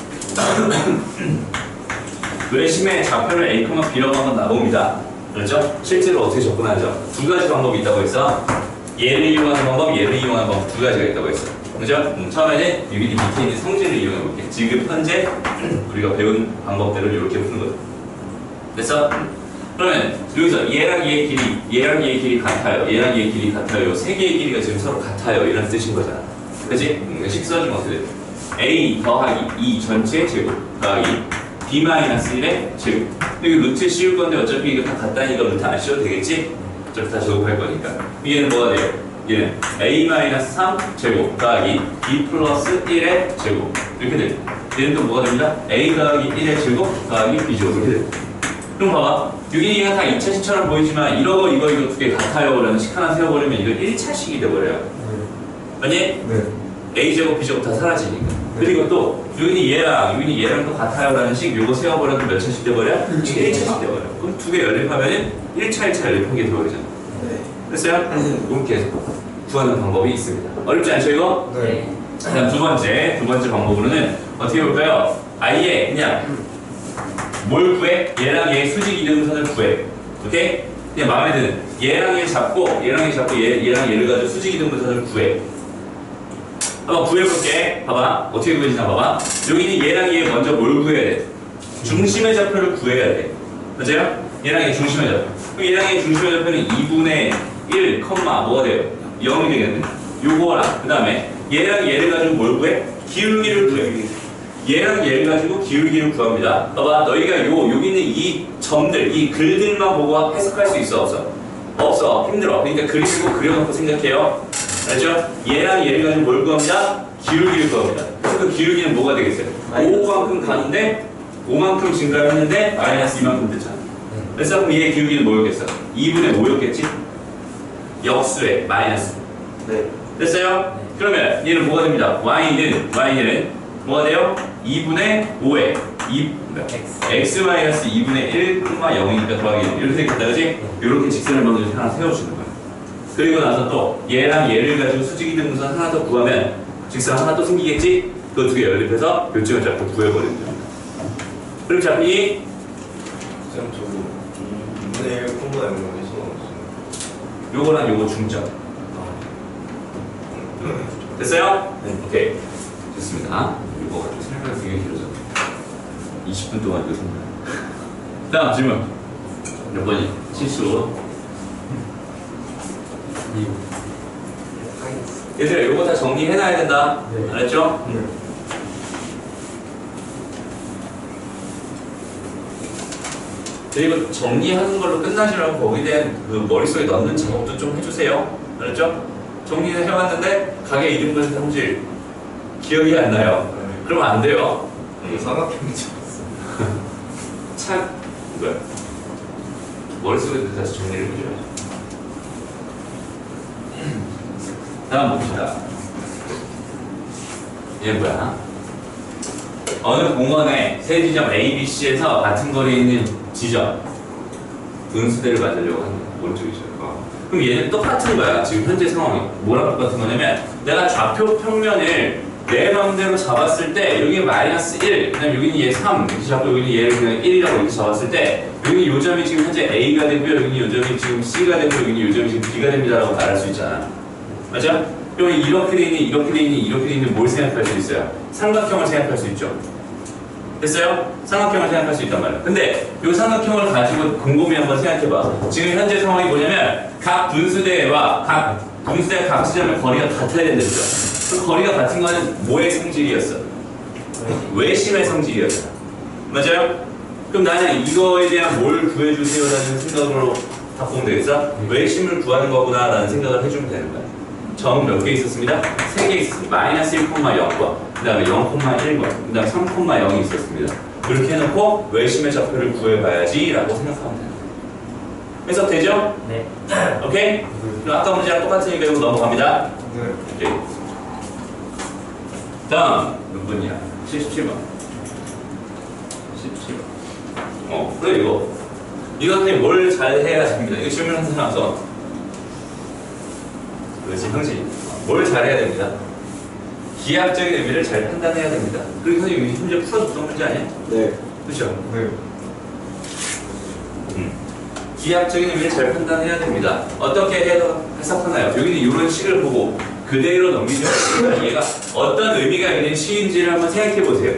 외심의 좌표를 A, B라고 한번 나옵니다. 그렇죠? 실제로 어떻게 접근하죠? 두 가지 방법이 있다고 했어. 얘를 이용하는 방법, 얘를 이용하는 방법 두 가지가 있다고 했어. 그죠? 음, 처음에는 여기 밑에 있는 성질을 이용해 볼게. 지금 현재 우리가 배운 방법대로 이렇게 푸는 거죠. 됐어? 그러면 여기서 얘랑 얘의 길이, 얘랑 얘의 길이 같아요. 얘랑 얘의 길이 같아요. 세 개의 길이가 지금 서로 같아요. 이런 뜻인 거잖아. 그치? 음, 식 써주면 어떻게 돼? A 더하기 이 전체 제곱 더하기 B 마이너스 일의 제곱. 여기 루트 씌울 건데 어차피 이거 다 같다니까 루트 안 씌워도 되겠지? 어차피 다 제곱할 거니까. 얘는 뭐가 돼요? 얘는 A 마이너스 삼 제곱 더하기 B 플러스 일의 제곱. 이렇게 돼요. 얘는 또 뭐가 됩니다? A 더하기 일의 제곱 더하기 B 제곱. 이렇게 돼요. 그럼 봐봐. 여기 얘가 다 이 차식처럼 보이지만 이거 이거 이거 두 개 같아요 라는 식 하나 세워버리면 이거 일 차식이 돼버려요. 맞니? 네. A제곱 B제곱 다 사라지니까. 그리고 또 여기는 얘랑 여기는 얘랑 또 같아요 라는 식 요거 세워버려도 몇 차식 돼버려? 일 차식 돼버려. 그럼 두 개 연립하면은 일 차 일 차 연립한 게 돼버리잖아. 네. 됐어요? 이렇게 구하는 방법이 있습니다. 어렵지 않죠 이거? 네. 그다음 두 번째 두 번째 방법으로는 어떻게 볼까요? 아예 그냥 뭘 구해? 얘랑 얘 수직 이등분선을 구해. 오케이? 그냥 마음에 드는 얘랑 얘 잡고 얘랑 얘 잡고 얘, 얘랑 얘를 가지고 수직 이등분선을 구해. 한번 구해볼게. 봐봐. 어떻게 구해지나 봐봐. 여기는 얘랑 얘 먼저 뭘 구해야 돼? 중심의 좌표를 구해야 돼. 맞아요? 얘랑 얘 중심의 좌표. 그럼 얘랑 얘 중심의 좌표는 이분의 일, 뭐가 돼요? 영이 되겠네. 요거랑 그 다음에 얘랑 얘를 가지고 뭘 구해? 기울기를 구해. 얘랑 얘를 가지고 기울기를 구합니다. 봐봐. 너희가 요 여기 있는 이 점들, 이 글들만 보고 해석할 수 있어 없어? 없어. 힘들어. 그러니까 그리고 그려놓고 생각해요. 알죠? 얘랑 얘를 가지고 뭘 구합니다? 기울기를 구합니다. 그래서 그 기울기는 뭐가 되겠어요? 오만큼 가는데 오만큼 증가했는데 마이너스 이만큼 됐잖아. 그래서 그럼 얘의 기울기는 뭐였겠어? 이분의 오였겠지? 역수의 마이너스. 네. 됐어요? 그러면 얘는 뭐가 됩니다? y는 y는 뭐가 돼요? 이분의 오에 이, x 마이너스 이분의 일, 영이니까 더하기 일. 이렇게 되겠다, 그지? 이렇게 직선을 먼저 하나 세워주는 거야. 그리고 나서 또 얘랑 얘를 가지고 수직이 된 분선 하나 더 구하면 직선 하나 또 생기겠지? 그 두 개 연립해서 교점을 잡고 구해버리면 됩니다. 그럼 잡히 쌤 저거 이분의 일 콤보나 이런 거 있어. 요거랑 요거 중점. 됐어요? 네. 오케이. 됐습니다. 이거 가지고 설명이 되게 길어져. 이십 분 동안 이거 설명. 다음 질문. 몇 번이? 실수. 얘들아, 요거 다 정리해놔야 된다. 네. 알았죠? 네. 그리고 정리하는 걸로 끝나지 말고 거기에 대한 그 머릿속에 넣는 작업도 좀 해주세요. 알았죠? 정리는 해왔는데 가게 이름과 성질 기억이 안 나요. 네. 그러면 안 돼요. 음. 삼각형이 잡았어. 참 뭐야? 머릿속에 다시 정리를 해줘야죠. 다음 봅시다. 얘 뭐야? 어느 공원에 세 지점 A, B, C에서 같은 거리에 있는 지점 분수대를 만들려고 하는 거야. 오른쪽이죠. 어. 그럼 얘는 똑같은 거야. 지금 현재 상황이 뭐랑 똑같은 거냐면 내가 좌표 평면을 내 마음대로 잡았을 때 여기 마이너스 일, 그다음 여기는 얘 삼 이렇게 잡고 여기는 얘를 그냥 일이라고 이렇게 잡았을 때 여기 요 점이 지금 현재 A가 되고요. 여기는 요 점이 지금 C가 되고 여기는 요 점이 지금 B가 됩니다라고 말할 수 있잖아. 맞아? 그럼 이렇게 돼 있는 이렇게 돼 있는 이렇게 돼 있는 뭘 생각할 수 있어요? 삼각형을 생각할 수 있죠. 됐어요? 삼각형을 생각할 수 있단 말이야. 근데 이 삼각형을 가지고 곰곰이 한번 생각해봐. 지금 현재 상황이 뭐냐면 각 분수대와 각 분수의 각 지점의 거리가 같아야 된다죠. 그 거리가 같은 거는 뭐의 성질이었어? 외심의 성질이었어. 맞아요? 그럼 나는 이거에 대한 뭘 구해주세요라는 생각으로 바꾸면 되겠어? 외심을 구하는 거구나 라는 생각을 해주면 되는 거야. 점 몇 개 있었습니다? 세 개 있었습니다. 마이너스 일, 영과 그 다음에 영, 일과 그 다음에 삼, 영이 있었습니다. 그렇게 해놓고 외심의 좌표를 구해봐야지 라고 생각하면 돼요. 해석 되죠? 네. 오케이? 그럼 아까 문제랑 똑같은 얘기로 넘어갑니다. 네. 오케이. 다음 몇 번이야? 칠십칠 번. 십칠 번. 어, 그래 이거. 이거는 뭘 잘 해야 됩니다. 이거 질문 한 사람 와서 그렇지 형식. 뭘 잘해야 됩니다. 기하학적인 의미를 잘 판단해야 됩니다. 그리고 선생님이 문제 풀어줬던 문제 아니야? 네. 그렇죠? 네. 음. 기하학적인 의미를 잘 판단해야 됩니다. 어떻게 해서 해석하나요? 여기는 이런 식을 보고 그대로 넘기죠. 얘가 어떤 의미가 있는 시인지를 한번 생각해 보세요.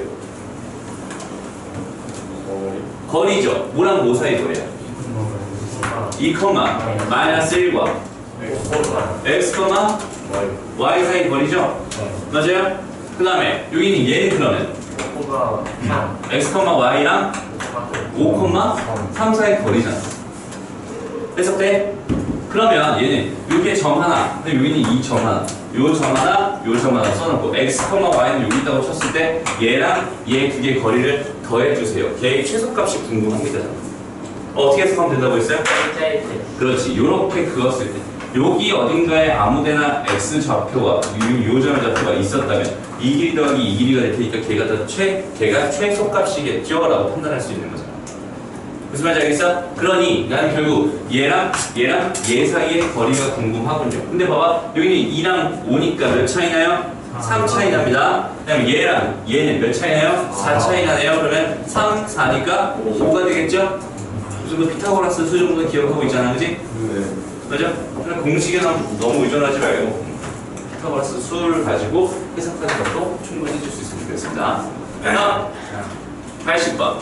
거리죠. 뭐랑 뭐 사이 거리야? 이, 마이너스 일과 x, y 사이 거리죠? 맞아요? 그 다음에 여기는 얘는 그러면 x, y랑 오, 삼 사이 거리잖아. 해석돼? 그러면 얘는 여기에 점 하나, 근데 여기는 이 점 하나, 요 점 하나, 요 점 하나 써놓고 x, y는 여기 있다고 쳤을 때 얘랑 얘 두 개 거리를 더해주세요. 걔의 최소값이 궁금합니다. 어, 어떻게 해석하면 된다고 했어요? 그렇지. 요렇게 그었을 때 여기 어딘가에 아무데나 x 좌표가 요, 요 점의 좌표가 있었다면 이 길이 더하기 이 길이가 될 테니까 걔가 더 최, 걔가 최소값이겠죠? 라고 판단할 수 있는 거죠. 무슨 말인지 알겠어? 그러니 나는 결국 얘랑 얘랑 얘 사이의 거리가 궁금하군요. 근데 봐봐 여기는 이랑 오니까 몇 차이 나요? 삼 차이 납니다. 그 다음에 얘랑 얘는 몇 차이 나요? 사 차이 나네요. 그러면 삼, 사니까 오가 되겠죠? 무슨 그 피타고라스 수 정도 기억하고 있잖아, 그지? 네. 맞아? 그냥 공식에 너무, 너무 의존하지 말고 피타고라스 수를 가지고 해석하는 것도 충분히 해줄 수 있으면 좋겠습니다. 다음 팔십 번.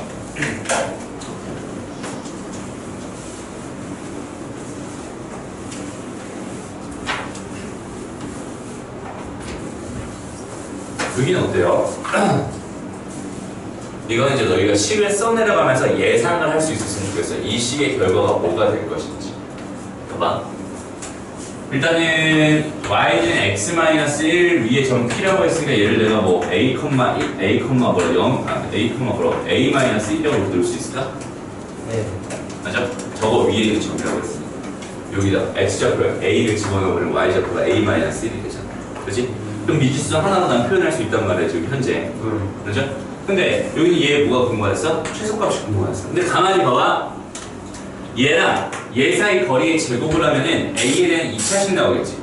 여기는 어때요? 이건 이제 너희가 식을 써내려가면서 예상을 할 수 있었으면 좋겠어요. 이 식의 결과가 뭐가 될 것인지. 봐봐. 일단은 y는 x-일 위에 점 P라고 했으니까 얘를 내가 뭐 a, 일, a, 뭐 영, 아, a, 뭐로 a-일이라고 부를 수 있을까? 네. 맞아? 저거 위에 있는 점이라고 했으니까 여기다 x좌표 a를 집어넣으면 y좌표가 a-일이 되잖아. 그렇지? 그럼 미지수 하나로 난 표현할 수 있단 말이야 지금 현재. 음. 그렇죠? 근데 여기는 얘 뭐가 궁금했어? 최소값이 궁금했어. 근데 가만히 봐봐. 얘랑 얘 사이 거리의 제곱을 하면은 a에 대한 이 차씩 나오겠지.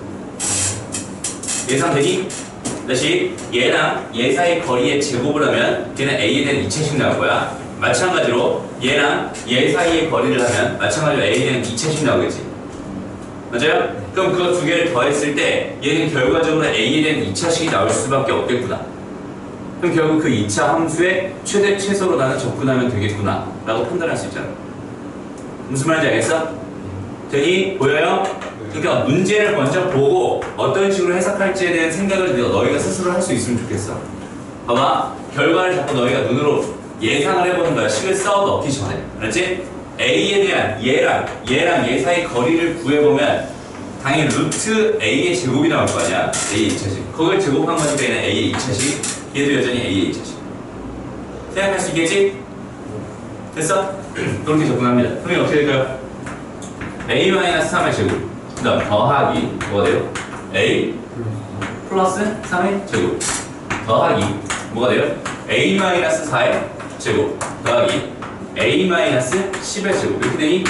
예상되니? 다시 얘랑 얘 사이 거리의 제곱을 하면 걔는 a에 대한 이 차씩 나올 거야. 마찬가지로 얘랑 얘 사이의 거리를 하면 마찬가지로 a에 대한 이 차씩 나오겠지. 맞아요? 그럼 그거 두 개를 더했을 때 얘는 결과적으로 a에 대한 이 차식이 나올 수밖에 없겠구나. 그럼 결국 그 이 차 함수의 최대 최소로 나는 접근하면 되겠구나 라고 판단할 수 있잖아. 무슨 말인지 알겠어? 되니? 보여요? 그러니까 문제를 먼저 보고 어떤 식으로 해석할지에 대한 생각을 너희가 스스로 할 수 있으면 좋겠어. 봐봐. 결과를 자꾸 너희가 눈으로 예상을 해보는 거야. 식을 써 넣기 전에. 알았지? a에 대한 얘랑 얘랑 얘 사이 거리를 구해보면 당연히 루트 a의 제곱이 나올 거 아니야. a의 이 차식. 그걸 제곱한 거니까 얘는 a의 이 차식. 얘도 여전히 a의 이 차식. 생각할 수 있겠지? 됐어? 그렇게 접근합니다. 그러면 어떻게 될까요? a-삼의 제곱. 그 다음 더하기 뭐가 돼요? a 플러스 삼의 제곱. 더하기 뭐가 돼요? a-사의 제곱. 더하기 a-십의 제곱. 이렇게 되니?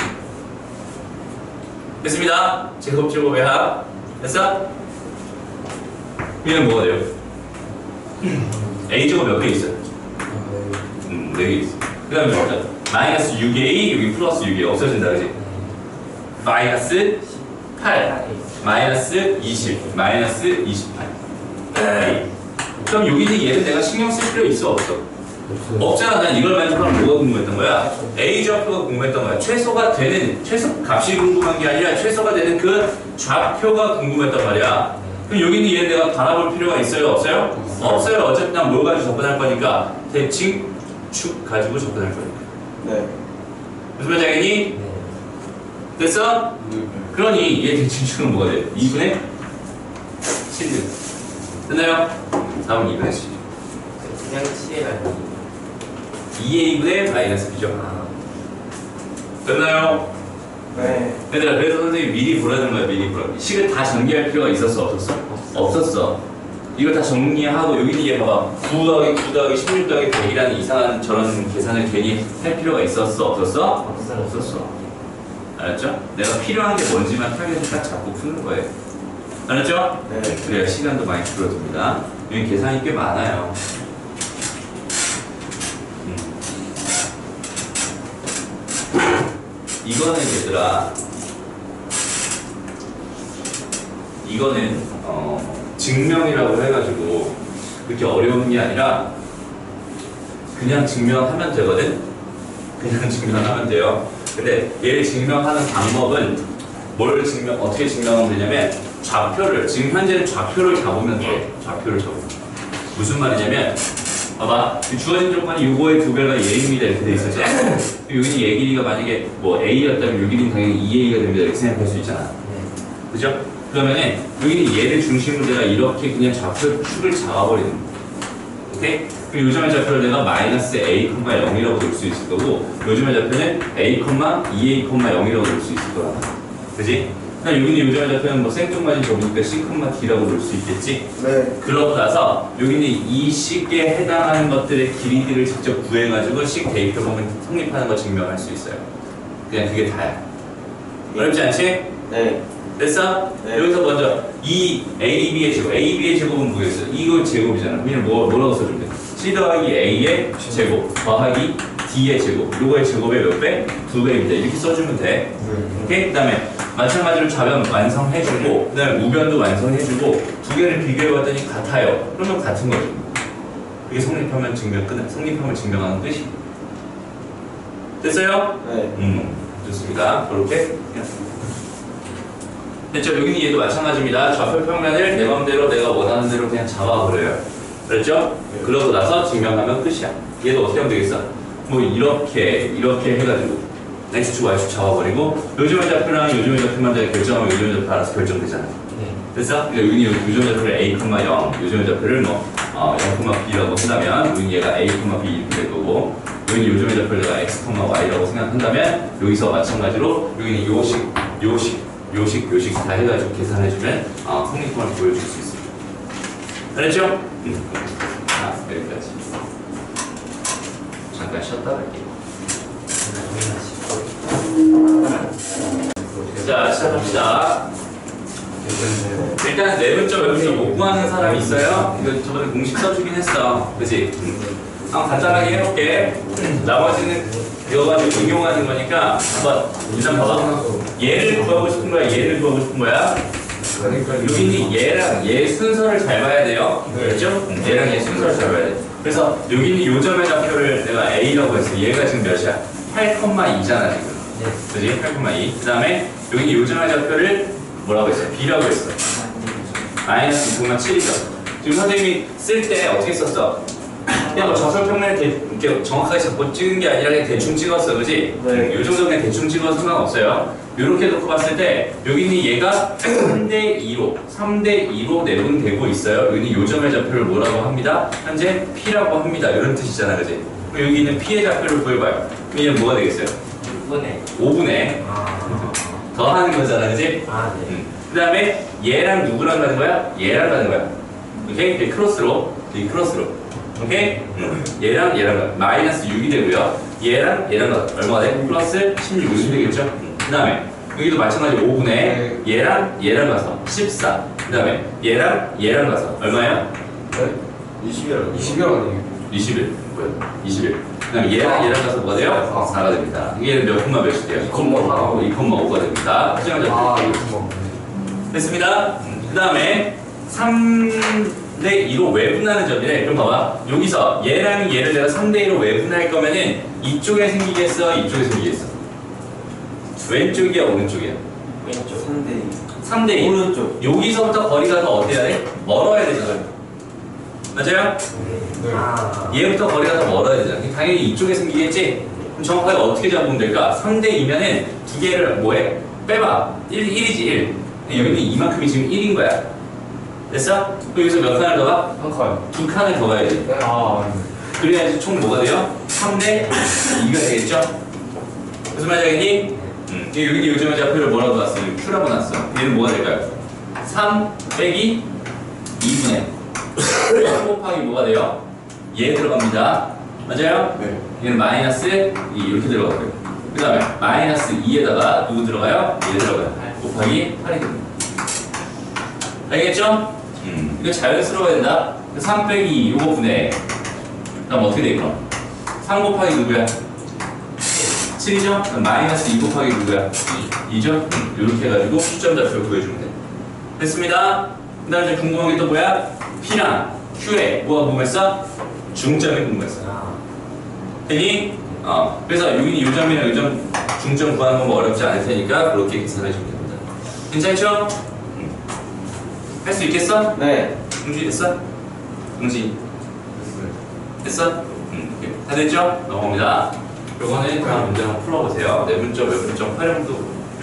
됐습니다. 제곱 제곱의 합. 됐어? 얘는 뭐가 돼요? a 제곱 몇 개 있어요? 음, 네 개 있어. 그 다음에 뭐죠? 마이너스 육 에이 여기 플러스 육 에이 없어진다, 그지? 마이너스 팔, 마이너스 이십, 마이너스 이십팔. 에이. 그럼 여기는 얘를 내가 신경 쓸 필요 있어, 없어? 없잖아. 난 이걸 만족하면 뭐가 궁금했던 거야? A 좌표가 궁금했던 거야. 최소가 되는, 최소 값이 궁금한 게 아니라 최소가 되는 그 좌표가 궁금했단 말이야. 그럼 여기 있는 얘는 내가 바라볼 필요가 있어요? 없어요? 없어요. 어차피 난 뭘 가지고 접근할 거니까 대칭 축 가지고 접근할 거니까. 네. 무슨 말인지 알겠니? 네. 됐어? 그러니 얘 대칭 축은 뭐가 돼? 이분의 칠. 됐나요? 다음은 이분의 칠. 그냥 칠이라니. 이 에이분의 마이너스 b죠. 아, 됐나요? 네. 얘들아, 그래서 선생님이 미리 보라는 거야, 미리 보라. 식을 다 정리할 필요가 있었어, 없었어? 없었어. 이걸 다 정리하고, 여기 있는 얘 봐봐. 구 더하기 구 더하기 십육 더하기 백이라는 이상한 저런 계산을 괜히 할 필요가 있었어, 없었어? 없어요. 없었어. 알았죠? 내가 필요한 게 뭔지만 타겟을 딱 잡고 푸는 거예요. 알았죠? 네. 그래야 시간도 많이 줄어듭니다. 여기 계산이 꽤 많아요. 음. 이거는 얘들아, 이거는 어, 증명이라고 해가지고 그렇게 어려운 게 아니라 그냥 증명하면 되거든. 그냥 증명하면 돼요. 근데 얘를 증명하는 방법은 뭘 증명 어떻게 증명하면 되냐면 좌표를 지금 현재는 좌표를 잡으면 돼. 좌표를 잡으면 무슨 말이냐면 봐봐, 주어진 조건이 요거의 두 배가 얘입니다 이렇게 돼 있었잖아. 여기는 얘 길이가 만약에 뭐 A였다면 요 길이는 당연히 이 에이가 됩니다 이렇게 생각할 수 있잖아. 네. 그죠? 그러면은 여기는 얘를 중심으로 내가 이렇게 그냥 좌표 축을 잡아버리는 거야. 오케이? 그럼 요즘의 좌표를 내가 마이너스 A, 영이라고 놓을 수 있을 거고 요즘의 좌표는 A, 이 에이, 영이라고 놓을 수 있을 거야. 그지? 그럼 여기는 요즘의 좌표는 뭐 생뚱맞은 접으니까 C, D라고 놓을 수 있겠지? 네. 그러고 나서 여기는 이 식에 해당하는 것들의 길이들을 직접 구해가지고 식 대입해보면 성립하는 거 증명할 수 있어요. 그냥 그게 다야. 어렵지 않지? 네. 됐어? 네. 여기서 먼저 이 에이 비의 제곱, 에이 비의 제곱은 뭐겠어? 이거 제곱이잖아. 그냥 뭐, 뭐라고 써주면 돼? C 더하기 A의 제곱 더하기 D의 제곱. 요거의 제곱의 몇 배? 두 배입니다. 이렇게 써주면 돼. 오케이? 그 다음에 마찬가지로 좌변 완성해주고 그 다음에 우변도 완성해주고 두 개를 비교해봤더니 같아요. 그러면 같은 거죠. 그게 성립하면 증명 끝. 성립하면 증명하는 뜻이. 됐어요? 네. 음, 좋습니다. 그렇게 됐죠? 여기는 얘도 마찬가지입니다. 좌표 평면을 내 맘대로 내가 원하는 대로 그냥 잡아버려요. 그랬죠? 네. 그러고 나서 증명하면 끝이야. 얘도 어떻게 하면 되겠어? 뭐 이렇게 이렇게 해가지고 X축, Y축 잡아버리고 요즘의 좌표랑 요즘의 좌표만 잘 결정하면 요즘의 좌표 알아서 결정되잖아. 네. 됐어? 그러니까 여기는 요즘의 좌표를 A, 영, 요즘의 좌표를 뭐 어, 영, B라고 한다면 여기는 얘가 A, B 이렇게 될 거고 여기는 요즘의 좌표를 내가 X, Y라고 생각한다면 여기서 마찬가지로 여기는 요식, 요식, 요식, 요식 다 해가지고 계산해주면 어, 성립권을 보여줄 수 있습니다. 알았죠? 응. 자, 여기까지. 잠깐 쉬었다 갈게요. 자, 시작합니다. 일단 내분점, 외분점 못 구하는 사람이 있어요? 이거 저번에 공식 써주긴 했어. 그치? 한번 간단하게 해볼게. 나머지는 이거 가지고 응용하는 거니까 한번 일단 봐봐. 얘를 구하고 싶은 거야? 얘를 구하고 싶은 거야? 여기는 얘랑 얘 순서를 잘 봐야 돼요. 그렇죠? 얘랑 얘 순서를 잘 봐야 돼. 그래서 여기는 요점의 좌표를 내가 A라고 했어. 얘가 지금 몇이야? 팔, 이잖아 지금. 네. 그지? 팔, 이. 그 다음에 여기 요점의 좌표를 뭐라고 했어? B라고 했어. 마이너스 이, 칠이죠. 지금 선생님이 쓸 때 어떻게 썼어? 그냥 뭐 좌표 평면을 대, 이렇게 정확하게 잡고 찍은 게 아니라 그냥 대충 찍었어. 그지? 네. 요 정도 그냥 대충 찍어도 상관없어요. 요렇게 놓고 봤을 때 여기는 얘가 삼 대 이로 삼 대 이로 내분되고 있어요. 여기는 요점의 좌표를 뭐라고 합니다? 현재 P라고 합니다. 이런 뜻이잖아. 그지? 그럼 여기 있는 P의 좌표를 구해봐요. 그럼 얘는 뭐가 되겠어요? 육 분에. 오 분의 아. 더하는 거잖아. 그지? 아, 네. 음. 그 다음에 얘랑 누구랑 가는 거야? 얘랑 가는 거야. 오케이? 이 크로스로. 이 크로스로. 오케이? 음. 얘랑 얘랑 가. 마이너스 육이 되고요. 얘랑 얘랑 가. 얼마가 돼? 플러스 십육, 육이 되겠죠? 음. 그 다음에 여기도 마찬가지 오 분의 얘랑 얘랑 가서 십사. 그 다음에 얘랑 얘랑 가서 얼마야? 이십일. 이십일 아니에요? 이십일. 뭐야? 이십일. 그 다음에 얘랑 얘랑 가서 뭐가 돼요? 사가 됩니다. 얘는 몇 콤마 몇이 돼요? 이 콤마 사. 이 콤마 오가 됩니다. 확정하자. 아, 이거 뭐. 됐습니다. 그 다음에 삼, 삼 대 이로 외분하는 점이래. 그럼 봐봐. 여기서 얘랑 얘를 내가 삼 대 이로 외분할 거면은 이쪽에 생기겠어? 이쪽에 생기겠어? 왼쪽이야? 오른쪽이야? 왼쪽. 삼 대 이. 삼 대 이. 오른쪽. 여기서부터 거리가 더 어때야 돼? 멀어야 되잖아. 맞아요? 네. 아. 얘부터 거리가 더 멀어야 되잖아. 당연히 이쪽에 생기겠지? 그럼 정확하게 어떻게 잡으면 될까? 삼 대 이면은 두 개를 뭐해? 빼봐. 일, 일이지 일. 여기는 이만큼이 지금 일인 거야. 됐어? 그럼 여기서 몇 칸을 더 가? 한 칸. 두 칸을 더 가야지. 아. 그래야지 총 뭐가 돼요? 삼 대 이가 되겠죠? 무슨 말인지 알겠니? 음. 여기 요즘에 좌표를 뭐라고 놨어? Q라고 놨어. 얘는 뭐가 될까요? 삼 빼기 이분의 삼 곱하기 뭐가 돼요? 얘 들어갑니다. 맞아요? 네. 얘는 마이너스 이 이렇게 들어가고요. 그 다음에 마이너스 이에다가 누구 들어가요? 얘 들어가요. 곱하기 팔이 됩니다. 알겠죠? 음. 이거 자연스러워야 된다. 삼 빼기 이 요거 분해. 그럼 어떻게 돼 그럼? 삼 곱하기 누구야? 칠이죠? 그럼 마이너스 이 곱하기 누구야? 이죠? 이렇게 해가지고 수점 좌표를 구해주면 돼. 됐습니다. 그 다음에 이제 궁금한 게 또 뭐야? P랑 Q에 뭐가 궁금했어? 중점이 궁금했어. 아. 되니? 어. 그래서 여기 이 점이랑 이 점 중점 구하는 건 뭐 어렵지 않을 테니까 그렇게 계산해 주면 됩니다. 괜찮죠? 음. 할 수 있겠어? 네. 응지 됐어? 응지 됐어? 음. 오케이. 다 됐죠? 넘어갑니다. 요거는 다음 문제 한번 풀어보세요. 네 분점, 몇 분점, 활용도.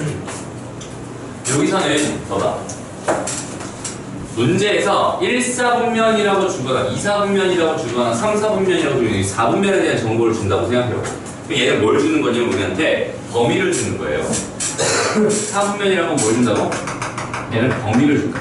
여기서는 봐봐. 문제에서 일 사분면이라고 주거나 이 사분면이라고 주거나 삼 사분면이라고 주거나 사 분면에 대한 정보를 준다고 생각해요. 그럼 얘는 뭘 주는 거냐면 우리한테 범위를 주는 거예요. 사 분면이라고 뭘 준다고? 얘는 범위를 준 거야.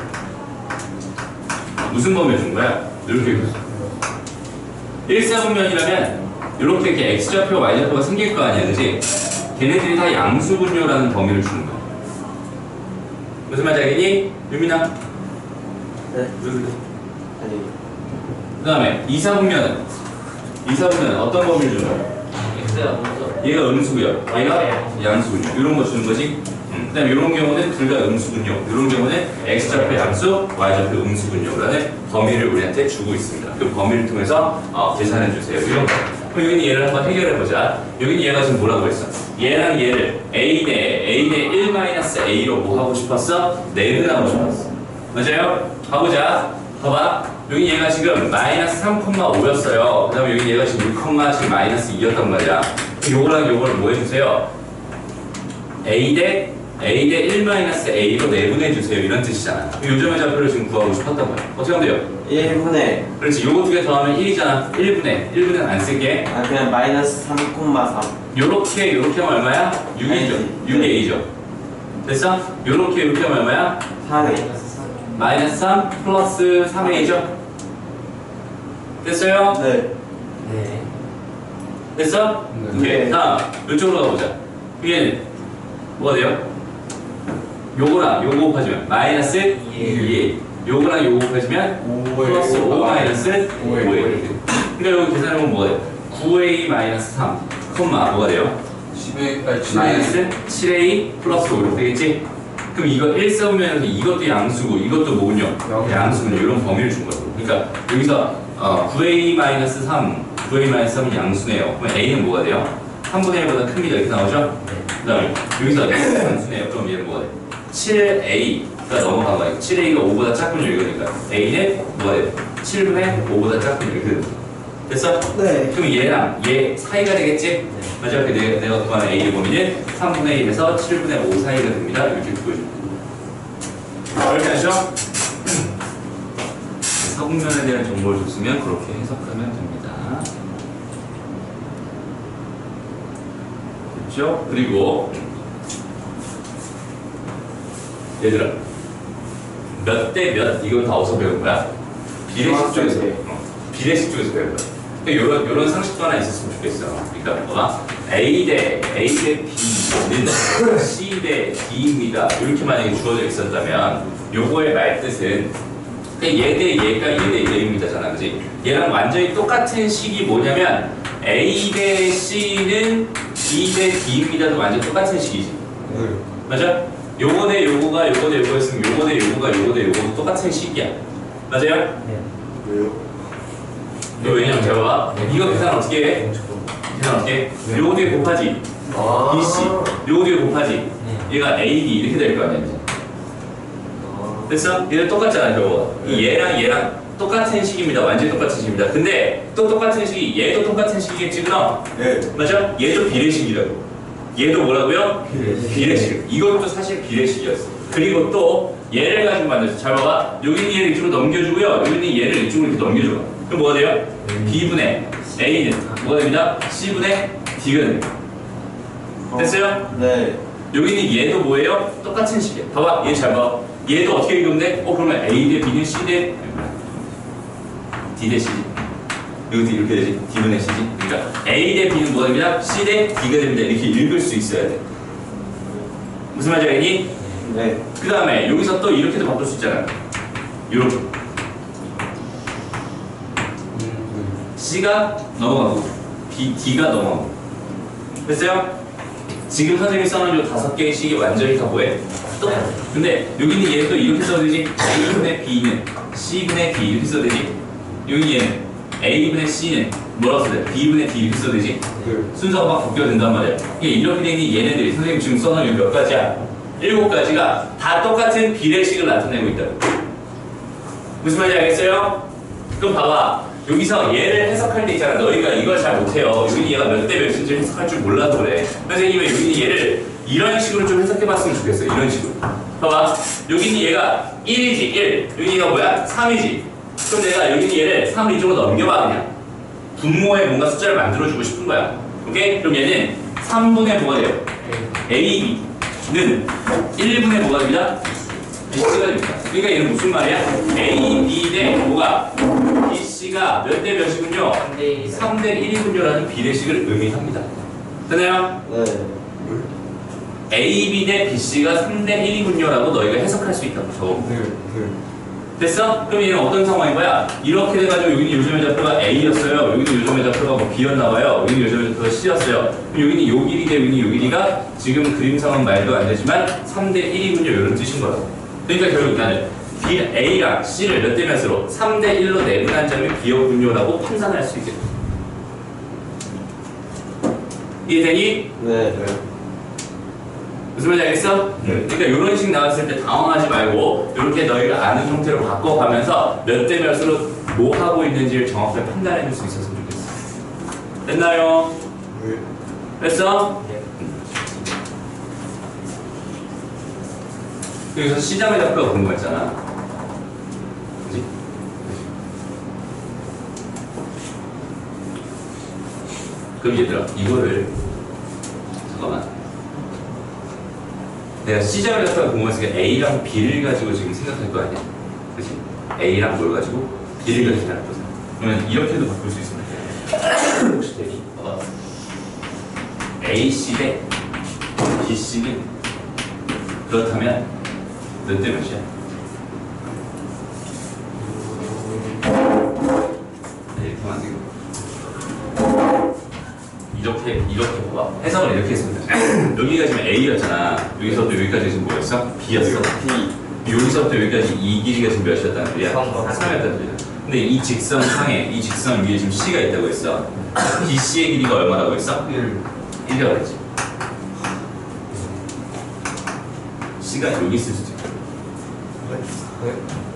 무슨 범위를 준 거야? 이렇게 일 사분면이라면 이렇게 이렇게 x좌표, y좌표가 생길 거 아니야, 그지? 걔네들이 다 양수분요라는 범위를 주는 거야. 무슨 말인지 알겠니? 유민아? 네. 왜 그래? 아니. 그 다음에 이 사분면은 이 사분면은 어떤 범위를 주는 거야? X가 먼저. 얘가 음수고요, 얘가 양수분요. 이런 거 주는 거지? 음. 그 다음에 이런 경우는 둘 다 음수분요, 이런 경우는 x좌표 양수, y좌표 음수분요라는 범위를 우리한테 주고 있습니다. 그 범위를 통해서 어, 계산해 주세요. 이런 거. 그럼 여기는 얘를 한번 해결해 보자. 여기는 얘가 지금 뭐라고 했어? 얘랑 얘를 a 대 a 대 일 마이너스 a로 뭐 하고 싶었어? 내분하고 싶었어. 맞아요? 가보자. 봐봐. 여기 얘가 지금 마이너스 삼 콤마 오였어요. 그 다음에 여기 얘가 지금 육 콤마 지금 마이너스 이였단 말이야. 요거랑 요거를 뭐 해주세요? a 대 a 대 일 마이너스 a로 내분해 주세요. 이런 뜻이잖아. 요점의 좌표를 지금 구하고 싶었단 말이야. 어떻게 하면 돼요? 일 분의. 그렇지. 요거 두 개 더하면 일이잖아. 일 분의 일 분의 안 쓸게. 아, 그냥 마이너스 삼 콤마 삼. 요렇게 요렇게 하면 얼마야? 육이죠. 육이 a죠. 됐어? 요렇게 요렇게 하면 얼마야? 삼. 마이너스 삼. 마이너스 삼 플러스 삼 에이죠. 됐어요? 네. 네. 됐어? 네. 오케이. 다음 이쪽으로 가보자. 이게 뭐가 돼요? 요거랑 요거 곱하지면 마이너스 이. 요거랑 요거 곱하지면 플러스 오 마이너스 오 에이. 그러니까 여기 계산해보면 뭐가 돼요? 구 에이 마이너스 삼 콤마 뭐가 돼요? 십 에이, 아니 칠 에이. 마이너스 칠 에이 플러스 오 이렇게 되겠지? 그럼 이거 일 사분면에서 이것도 양수고 이것도 뭐군요? 양수군요. 이런 범위를 준 거죠. 그러니까 여기서 어, 구 에이 마이너스 삼, 구 에이 마이너스 삼은 양수네요. 그럼 a는 뭐가 돼요? 삼분의 일보다 큽니다. 이렇게 나오죠? 그 다음에 여기서 양수네요. 그럼 얘는 뭐가 돼요? 칠 에이가 넘어간 거예요. 칠 에이가 오보다 작군요. 이거니까 a는 뭐가 돼요? 칠분의 오보다 작군요. 이렇게 됩니다. 됐어? 네. 그럼 얘랑 얘 사이가 되겠지? 맞아. 그 내가, 내가 구하는 A의 범위는 삼분의 일에서 칠분의 오 사이가 됩니다. 이렇게 보여줍니다. 어렵지 않죠? 사분면에 대한 정보를 줬으면 그렇게 해석하면 됩니다. 됐죠? 그리고 얘들아 몇 대 몇 이건 다 어디서 배운 거야? 비례식 쪽에서 어, 비례식 쪽에서 배운 거야. 이런 이런 상식도 하나 있었으면 좋겠어. 그러니까 뭐가 A 대 A 대 B는 C 대 D입니다. 이렇게 만약에 주어져 있었다면 요거의 말뜻은 얘 대 얘가 얘 대 얘입니다잖아, 그지? 얘랑 완전히 똑같은 식이 뭐냐면 A 대 C는 B 대 D입니다도 완전 똑같은 식이지. 네. 맞아? 요거 대 요거가 요거 대 요거였으면 요거 대 요거가 요거 대 요거도 똑같은 식이야. 맞아요? 네. 왜요? 이거 왜냐면 제가 봐. 이거 계산 어떻게 해? 계산 어떻게 해? 요거 뒤에 곱하지. 아. 비씨. 요거 뒤에 곱하지. 얘가 에이디 이렇게 될 거 아니야 이제. 아. 됐어? 얘들 똑같잖아 저거. 이 얘랑 얘랑 똑같은 식입니다. 완전히 똑같은 식입니다. 근데 또 똑같은 식이 얘도 똑같은 식이겠지 그럼? 네. 맞아? 얘도 비례식이라고. 얘도 뭐라고요? 비례식. 비례식. 이것도 사실 비례식이었어. 그리고 또 얘를 가지고 만들었어. 잘 봐봐. 여기 있는 얘를 이쪽으로 넘겨주고요. 여기 있는 얘를 이쪽으로 이렇게 넘겨줘. 그럼 뭐가 돼요? B분의 A는 뭐가 됩니다? C분의 D가 됩니다. 됐어요? 네. 여기 있는 얘도 뭐예요? 똑같은 식이야. 봐봐. 얘 잘 봐. 얘도 어떻게 읽으면 돼? 어 그러면 A 대 B는 C 대 D 대 C지. 이것도 이렇게 되지. D분의 C지. 그러니까 A 대 B는 뭐가 됩니다? C 대 D가 됩니다. 이렇게 읽을 수 있어야 돼. 무슨 말인지 알겠니? 네. 그 다음에 여기서 또 이렇게도 바꿀 수 있잖아요. 이렇게. C가 넘어가고 B, D가 넘어가고. 됐어요? 지금 선생님이 써놓은 요 다섯 개의 식이 완전히 다 뭐해? 또. 근데 여기 있는 얘는 또 이렇게 써도 되지. A분의 B는 C분의 D 이렇게 써도 되지. 여기 얘는 A분의 C는 뭐라고 써야 돼? B분의 D 이렇게 써도 되지. 네. 순서가 막 바뀌어야 된단 말이야. 이게 이렇게 되니 얘네들이 선생님 지금 써놓은 몇 가지야? 일곱 가지가 다 똑같은 비례식을 나타내고 있다고. 무슨 말인지 알겠어요? 그럼 봐봐. 여기서 얘를 해석할 때 있잖아. 너희가 이걸 잘 못해요. 여기 얘가 몇 대 몇인지 해석할 줄 몰라서 그래. 선생님이 여기 얘를 이런 식으로 좀 해석해봤으면 좋겠어. 이런 식으로. 봐봐. 여기 있는 얘가 일이지. 일. 여기 얘가 뭐야? 삼이지. 그럼 내가 여기 있는 얘를 삼을 이쪽으로 넘겨봐 그냥. 분모에 뭔가 숫자를 만들어주고 싶은 거야. 오케이? 그럼 얘는 삼분의 뭐가 돼요? 에이비는 일분의 뭐가 됩니다? 비씨가 됩니다. 그러니까 얘는 무슨 말이야? 에이비 대 뭐가? 비씨가 몇 대 몇이군요? 삼 대 일. 삼 대 일이군요라는 비례식을 의미합니다. 되나요? 네. 에이비 대 비씨가 삼 대 일이군요라고 너희가 해석할 수 있다고. 저. 네. 네. 됐어? 그럼 얘는 어떤 상황인 거야? 이렇게 돼가지고 여기는 요즘의 좌표가 A였어요. 여기는 요즘의 좌표가 뭐 B였나 봐요. 여기는 요즘의 좌표가 C였어요. 그럼 여기는 요 길이 대 여기는 요 길이가 지금 그림상은 말도 안 되지만 삼 대 일이군요. 이런 뜻인 거라고. 그러니까 결국 나는 B, A랑 C를 몇 대 몇으로 삼 대 일로 내분한 점이 B였군요라고 판단할 수 있겠다. 이해되니? 네. 네. 무슨 말인지 알겠어? 네. 그러니까 이런 식 나왔을 때 당황하지 말고 이렇게 너희가 아는 형태로 바꿔가면서 몇 대 몇으로 뭐 하고 있는지를 정확하게 판단해 줄 수 있었으면 좋겠어. 됐나요? 네. 됐어? 네. 여기서 시장의 좌표가 궁금했잖아. 그지? 그럼 얘들아 이거를 잠깐만 내가 C점을 갖다가 궁금했으니까 A랑 B를 가지고 지금 생각할 거 아니야? 그치? A랑 뭘 가지고? B를 가지고 생각할 거잖아. 그러면 이렇게도 바꿀 수 있으면 돼. 혹시 되니? 봐봐. AC 대 BC는 그렇다면 몇 대 몇이야? 네, 이렇게 하면 안 되고. 이렇게, 이렇게 봐봐. 해석을 이렇게 했습니다. 여기가 지금 A였잖아. 여기서부터 여기까지 지금 뭐였어? B였어. B. 여기서부터 여기까지 이 길이가 지금 몇이었다는 소리야? 삼. 삼이었다는 소리야. 근데 이 직선상에, 이 직선 위에 지금 C가 있다고 했어. B C의 길이가 얼마라고 했어? 일. 일이라고 했지. C가 여기 있을 수도 있고. 네.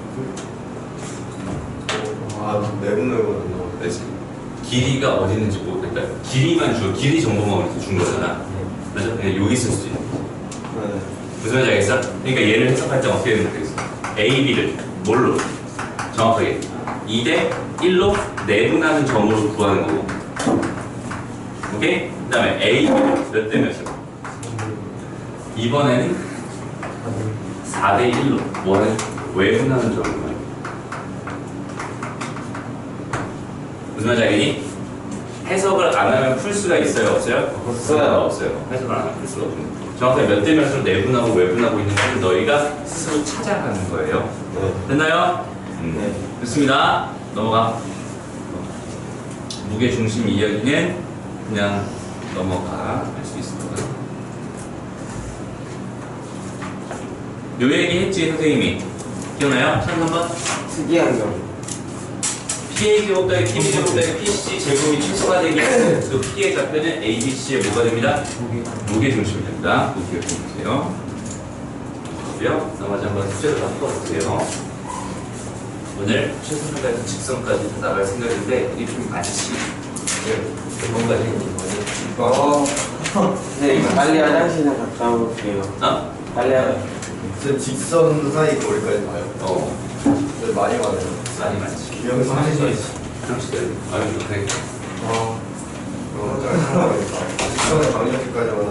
아, 내분내분 그렇지. 길이가 어디 있는지 모르니까 길이만 줘. 길이 정보만 우리한테 준 거잖아. 맞아? 그냥 여기 있을 수도 있는 거지. 네. 무슨 말인지 알겠어? 그러니까 얘를 해석할 때 어떻게 되는 되겠어? A, B를 뭘로? 정확하게 이 대 일로 내분하는 점으로 구하는 거고. 오케이? 그 다음에 A, B를 몇 대 몇으로? 이번에는 사 대 일로 뭐하는? 외분하는 점으로. 무슨 말인지 알겠니? 해석을 안 하면 풀 수가 있어요? 없어요? 없어요. 없어요. 해석을 안 하면 풀 수가 없는 거예요. 정확하게 몇 대 몇으로 내분하고 외분하고 있는 걸 너희가 스스로 찾아가는 거예요. 네. 됐나요? 음. 네. 됐습니다. 넘어가. 무게 중심 이야기는 그냥 넘어가 할 수 있을 것 같아요. 요 얘기 했지 선생님이. 기억나요? 천삼 번? 특이한 경우. P의 제곱 더하기 P의 제곱 더하기 피씨 제곱이 최소가 되기 위해서 그 P의 좌표는 A, B, C의 뭐가 됩니다? 무게 중심이 됩니다. 무게 중심이세요. 그리고요. 나머지 한번 숙제를 다 풀어보세요. 오늘 최선까지 직선까지 다 나갈 생각인데 이게 좀 많지. 뭔가지 아, 네, 빨리 화장실 좀 갔다 올게요. 어? 빨리 화 저 직선 사이 거리까지 봐요. 어. 근데 많이 가네요. 많이 많지. 기억 상실이. 그렇지. 아유 좋네. 어. 어, 잘 살아가겠다. 직선의 방정식까지만.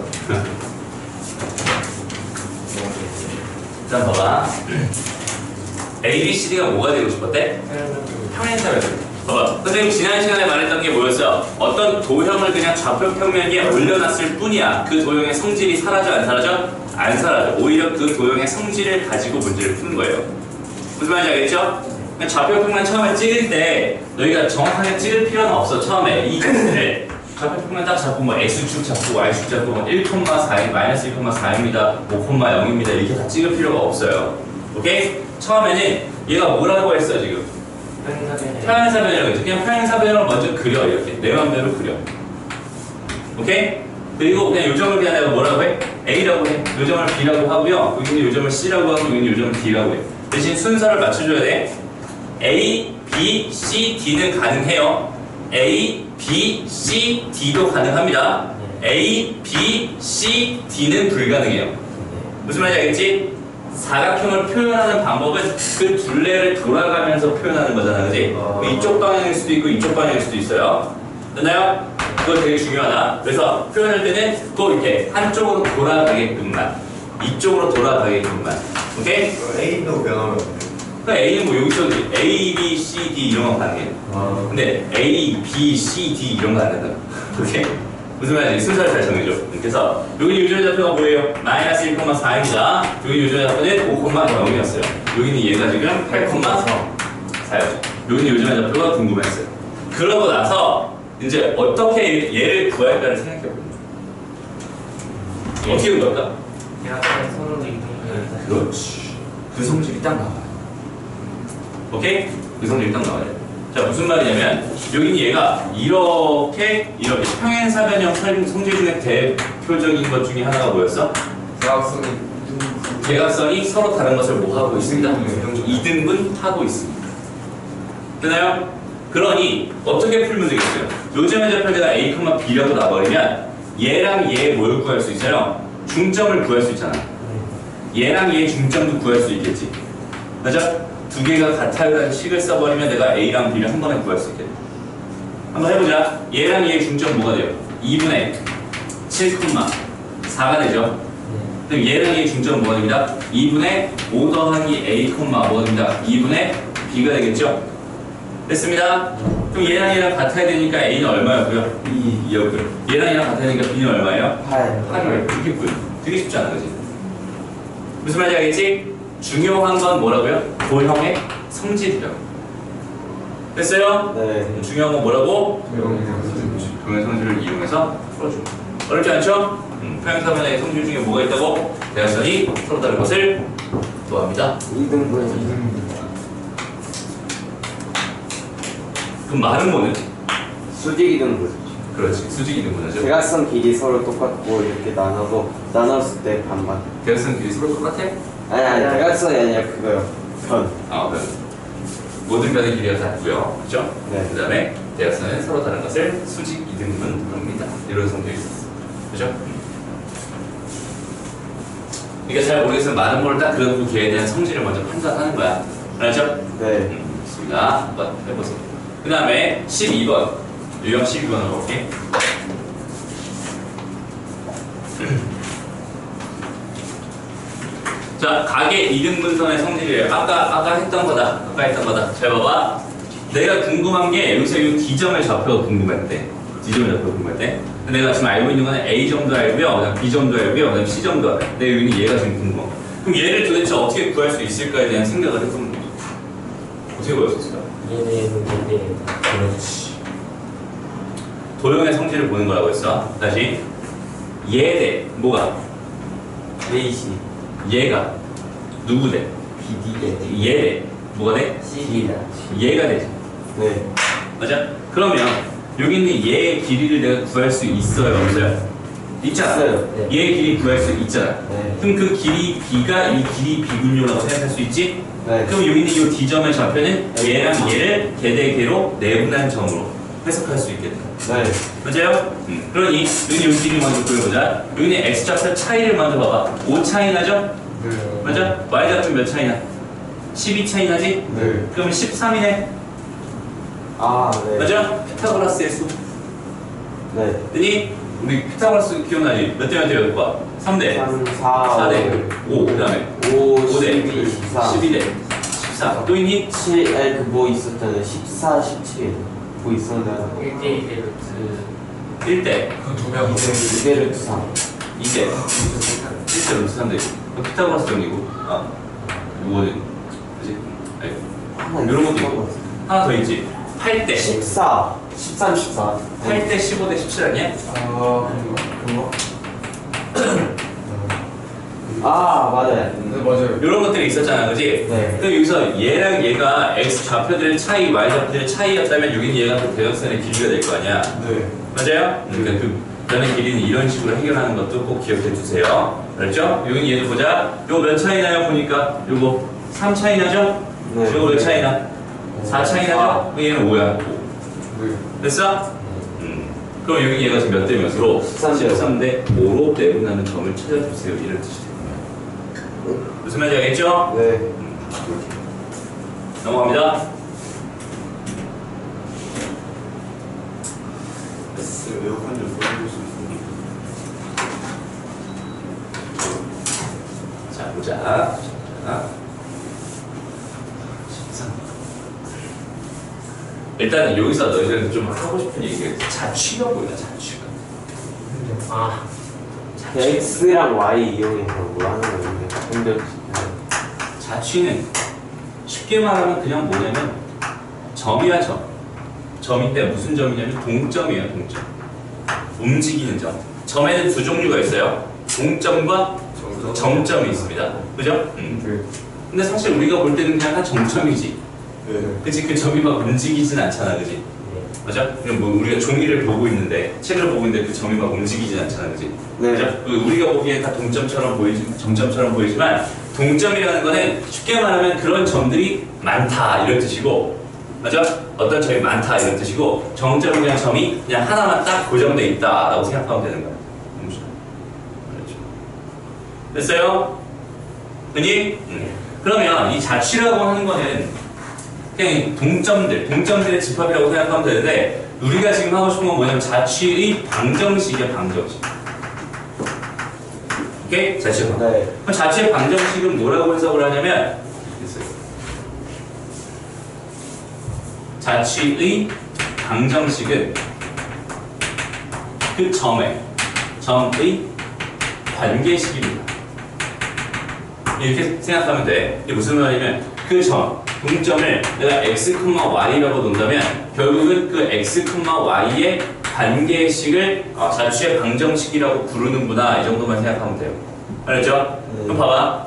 자 봐봐. A, B, C, D가 뭐가 되고 싶었대? 평행사변. 봐봐. 선생님 지난 시간에 말했던 게 뭐였어요? 어떤 도형을 그냥 좌표 평면에 올려놨을 뿐이야. 그 도형의 성질이 사라져 안 사라져? 안 사라져. 오히려 그 도형의 성질을 가지고 문제를 푸는 거예요. 무슨 말인지 알겠죠? 그냥 좌표 평면 처음에 찍을 때 너희가 정확하게 찍을 필요는 없어. 처음에 이 점을 좌표 평면 딱 잡고 뭐 x축 잡고 y축 잡고 뭐 일 콤마 사인, 마이너스 일 콤마 사입니다. 오 콤마 영입니다. 이렇게 다 찍을 필요가 없어요. 오케이? 처음에는 얘가 뭐라고 했어 지금? 평행사변이라고 했죠. 그냥 평행사변을 먼저 그려 이렇게 내 맘대로 그려. 오케이? 그리고 그냥 요점을 그냥 내가 뭐라고 해? A라고 해. 요점을 B라고 하고요. 여기는 요점을 C라고 하고 여기는 요점을 D라고 해. 대신 순서를 맞춰줘야 돼. A, B, C, D는 가능해요. A, B, C, D도 가능합니다. A, B, C, D는 불가능해요. 무슨 말인지 알겠지? 사각형을 표현하는 방법은 그 둘레를 돌아가면서 표현하는 거잖아, 그지? 아. 이쪽 방향일 수도 있고 이쪽 방향일 수도 있어요. 됐나요? 그거 되게 중요하다. 그래서 표현할 때는 꼭 이렇게 한쪽으로 돌아가게끔만, 이쪽으로 돌아가게끔만. 오케이? A도 변하면. 그러니까 A는 뭐 여기서 A, B, C, D 이런 건 가능해요. 아. 근데 A, B, C, D 이런 건 안 된다. 오케이? 무슨 말인지 순서를 잘 정해줘. 그래서 여기 요점의 좌표가 뭐예요? 마이너스 일 콤마 사입니다. 여기 요점의 좌표는 오 콤마 영이었어요. 여기는 얘가 지금 팔 콤마 사였죠. 여기는 요점의 좌표가 궁금했어요. 그러고 나서 이제 어떻게 얘를 구할까를 생각해보는 거예요. 어떻게 구할까? 대학생 서로 이동을 그렇지. 그 성질이 딱 나와요. 오케이? 그 성질이 딱 나와요. 자, 무슨 말이냐면 여기는 얘가 이렇게 이렇게 평행사변형 성질 중에 대표적인 것 중에 하나가 뭐였어? 대학생이 대각선이 서로 다른 것을 뭐 하고 있습니다? 이등분 하고 있습니다. 되나요? 그러니 어떻게 풀면 되겠어요? 요즘의 좌표가 A, B라고 나버리면 얘랑 얘 뭘 구할 수 있어요? 중점을 구할 수 있잖아. 얘랑 얘 중점도 구할 수 있겠지. 맞아? 두 개가 같아라는 식을 써버리면 내가 A랑 B를 한 번에 구할 수 있겠네. 한번 해보자. 얘랑 얘의 중점 뭐가 돼요? 이분의 칠 콤마 사가 되죠. 그럼 얘랑 얘의 중점 뭐가 됩니다? 이분의 오 더하기 A 콤마 뭐가 됩니다? 이분의 B가 되겠죠. 됐습니다. 그럼 얘랑 얘랑 같아야 되니까 A는 얼마였고요? 이였고요. 얘랑 얘랑 같아야 되니까 B는 얼마예요? 팔. 팔을 이렇게 구요. 되게 쉽지 않은 거지. 무슨 말인지 알겠지? 중요한 건 뭐라고요? 도형의 성질이라고. 됐어요? 네. 중요한 건 뭐라고? 도형의 성질을 이용해서 풀어줍니다. 어렵지 않죠? 음, 평행사변의 성질 중에 뭐가 있다고? 대각선이 서로 다른 것을 좋아합니다. 이등분. 그럼 많은 거는? 수직 이등분. 그렇지. 수직이 있는 거죠. 대각선 길이 서로 똑같고 이렇게 나눠서 나눴을 때 반반. 대각선 길이 서로 똑같아? 아니 아니 대각선이 아니라 그거요. 편. 아, 네. 모든 변의 길이가 같고요. 그렇죠? 네. 그 다음에 대각선은 서로 다른 것을 수직 이등분합니다. 이런 성질이 있었어요. 그렇죠? 이게 잘 모르겠으면 많은 걸 딱 그려놓고 걔에 대한 성질을 먼저 판단하는 거야. 알았죠? 네. 음, 좋습니다. 한번 해보세요. 그 다음에 십이 번. 유형 십이 번으로 볼게. 자, 각의 이등분선의 성질이에요. 아까, 아까 했던 거다. 아까 했던 거다. 잘 봐봐. 내가 궁금한 게 여기서 이 D점의 좌표가 궁금했대. D점의 좌표가 궁금했대. 내가 지금 알고 있는 거는 A점도 알고요. 그다음 B점도 알고요. 그다음 C점도 알아요. 근데 여기는 얘가 지금 궁금한 거야. 그럼 얘를 도대체 어떻게 구할 수 있을까에 대한 생각을 해보는 거죠. 어떻게 구할 수 있을까? 얘네 얘네 그렇지. 도형의 성질을 보는 거라고 했어. 다시. 얘 대 뭐가? A C. 얘가 누구 대? B D. 얘 대 뭐가 돼? C D다. 얘가 되지. 네. 맞아? 그러면 여기 있는 얘의 길이를 내가 구할 수 있어요, 없어요? 있잖아. 있어요. 네. 얘의 길이 구할 수 있잖아. 네. 그럼 그 길이 b가 이 길이 b분류라고 생각할 수 있지? 네. 그럼 여기 있는 이 D점의 좌표는 얘랑 얘를 개 대 개로 내분한 점으로 해석할 수 있겠다. 네. 맞아요? 음. 그러니 여기 이 길이 먼저 그려보자. 여기는 X좌표 차이를 먼저 봐봐. 오 차이 나죠? 네. 맞아? Y좌표 몇 차이 나? 십이 차이 나지? 네. 그러면 십삼이네. 아, 네. 맞아? 피타고라스의 수. 네. 그니 우리 피타고라스 기억나지? 몇 대 몇 대 몇 봐? 삼 대, 삼, 사, 사 대, 오, 그 다음에 오, 오 대, 십이, 십사. 십이 대, 십사. 또 있니? 칠, 에, 그뭐 있었잖아요. 십사, 십칠. 뭐 있었나요? 일 대 일 대 루트 일 대, 두명 이 대 루트 삼. 이 대, 일 대 루트 삼 대. 피타고라스 정리고. 아, 이거는 그지? 아니, 하나 이런 것도 있었던 있고. 것 같아요. 하나 더 있지? 팔 대, 십사, 십삼, 십사. 팔 대 십오 대 십칠 아니야? 아 그런가? 그런가? 아, 맞아요. 네 맞아요. 이런 것들이 있었잖아, 그지? 네. 그럼 여기서 얘랑 얘가 x 좌표들의 차이, y 좌표들의 차이였다면 여기는 얘가 그 대각선의 길이가 될 거 아니야? 네. 맞아요? 그러니까 그 변의 길이는 이런 식으로 해결하는 것도 꼭 기억해 두세요. 알았죠? 여기 얘도 보자. 요거 몇 차이 나요? 보니까 요거 삼 차이 나죠? 네. 요거 몇 차이 나? 사 차이 나죠? 그럼 얘는 오야. 오. 네. 됐어? 음. 그럼 여기 얘가 지금 몇 대 몇으로? 십삼 대 십삼 대 오로 내분하는 점을 찾아주세요. 이런 뜻이 됩니다. 무슨 말인지 알겠죠? 네. 음. 넘어갑니다. 쌤 에어컨 좀 보여줄 수 있습니까? 자, 보자. 자. 십삼. 일단 여기서 너희들한테 좀 하고 싶은 얘기가 자취가 뭐야, 자취가. 아 X랑 Y 이용해서 뭐 하는 거예요? 근데 자취는 쉽게 말하면 그냥 뭐냐면 점이야, 점. 점인데 무슨 점이냐면 동점이에요, 동점. 움직이는 점. 점에는 두 종류가 있어요. 동점과 정점. 정점이 있습니다. 그죠? 음. 네. 근데 사실 우리가 볼 때는 그냥 한 정점이지. 네. 그치? 그 점이 막 움직이진 않잖아, 그지? 네. 맞아? 그냥 뭐 우리가 종이를 보고 있는데, 책을 보고 있는데 그 점이 막 움직이진 않잖아, 그지? 네. 그죠? 그 우리가 보기엔 다 동점처럼 보이지, 정점처럼 보이지만, 동점이라는 거는 쉽게 말하면 그런 점들이 많다, 이런 뜻이고, 맞아? 어떤 점이 많다, 이런 뜻이고, 정점은 그냥 점이 그냥 하나만 딱 고정돼 있다, 라고 생각하면 되는 거야. 음. 그렇죠. 됐어요? 그니? 음. 그러면 이 자취라고 하는 거는 그냥 동점들, 동점들의 집합이라고 생각하면 되는데 우리가 지금 하고 싶은 건 뭐냐면 자취의 방정식이야, 방정식. 오케이? 자취의 방. 네. 그럼 자취의 방정식은 뭐라고 해석을 하냐면 됐어요. 자취의 방정식은 그 점의 점의 관계식입니다. 이렇게 생각하면 돼. 이게 무슨 말이냐면 그 점, 동점을 내가 x, y라고 놓는다면 결국은 그 x, y의 관계식을 어, 자취의 방정식이라고 부르는구나, 이 정도만 생각하면 돼요. 알았죠? 네. 그럼 봐봐.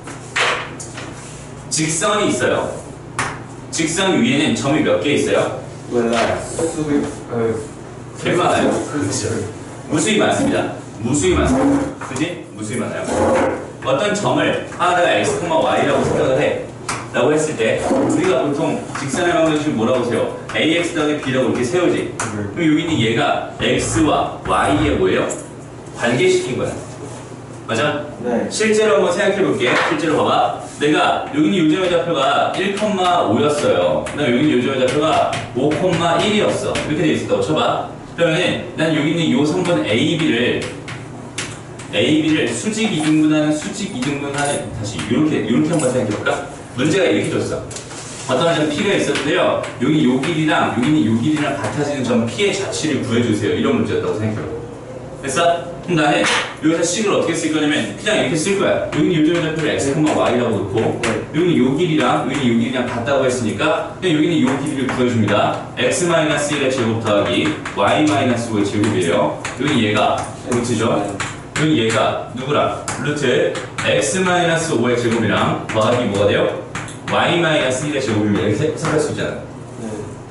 직선이 있어요. 직선 위에는 점이 몇 개 있어요? 몰라요. 수비. 네. 제일 많아요. 그렇죠. 무수히 많습니다. 무수히 많습니다. 그지? 무수히 많아요. 어떤 점을 아 내가 x, y라고 생각을 해 라고 했을 때 우리가 보통 직선의 방정식을 뭐라고 세워? ax 더하기 b라고 이렇게 세우지. 그럼 여기 있는 얘가 x와 y의 뭐예요? 관계시킨 거야. 맞아? 네. 실제로 한번 생각해 볼게. 실제로 봐봐. 내가 여기 있는 요점의 좌표가 일, 오였어요. 그 다음에 여기 있는 요점의 좌표가 오, 일이었어. 이렇게 돼 있었다고 쳐봐. 그러면 난 여기 있는 요 성분 a, b를 a, b를 수직 이등분하는 수직 이등분하는 다시 이렇게 이렇게 한번 생각해 볼까? 문제가 이렇게 줬어. 어떤 점 P가 있었는데요. 여기 요 길이랑 여기 있는 요 길이랑 같아지는 점 P의 자취를 구해주세요. 이런 문제였다고 생각해요. 됐어? 그럼 나는 여기서 식을 어떻게 쓸 거냐면 그냥 이렇게 쓸 거야. 여기는 요점의 좌표를 x, y라고 놓고 여기는 요 길이랑 여기는 요 길이랑 같다고 했으니까 그냥 여기는 요 길이를 구해줍니다. x-일의 제곱 더하기 y-오의 제곱이에요. 여기 얘가 루트죠. 여기 얘가 누구랑? 루트 x-오의 제곱이랑 더하기 뭐가 돼요? y-일의 제곱이면 이렇게 해석할 수 있잖아. 네.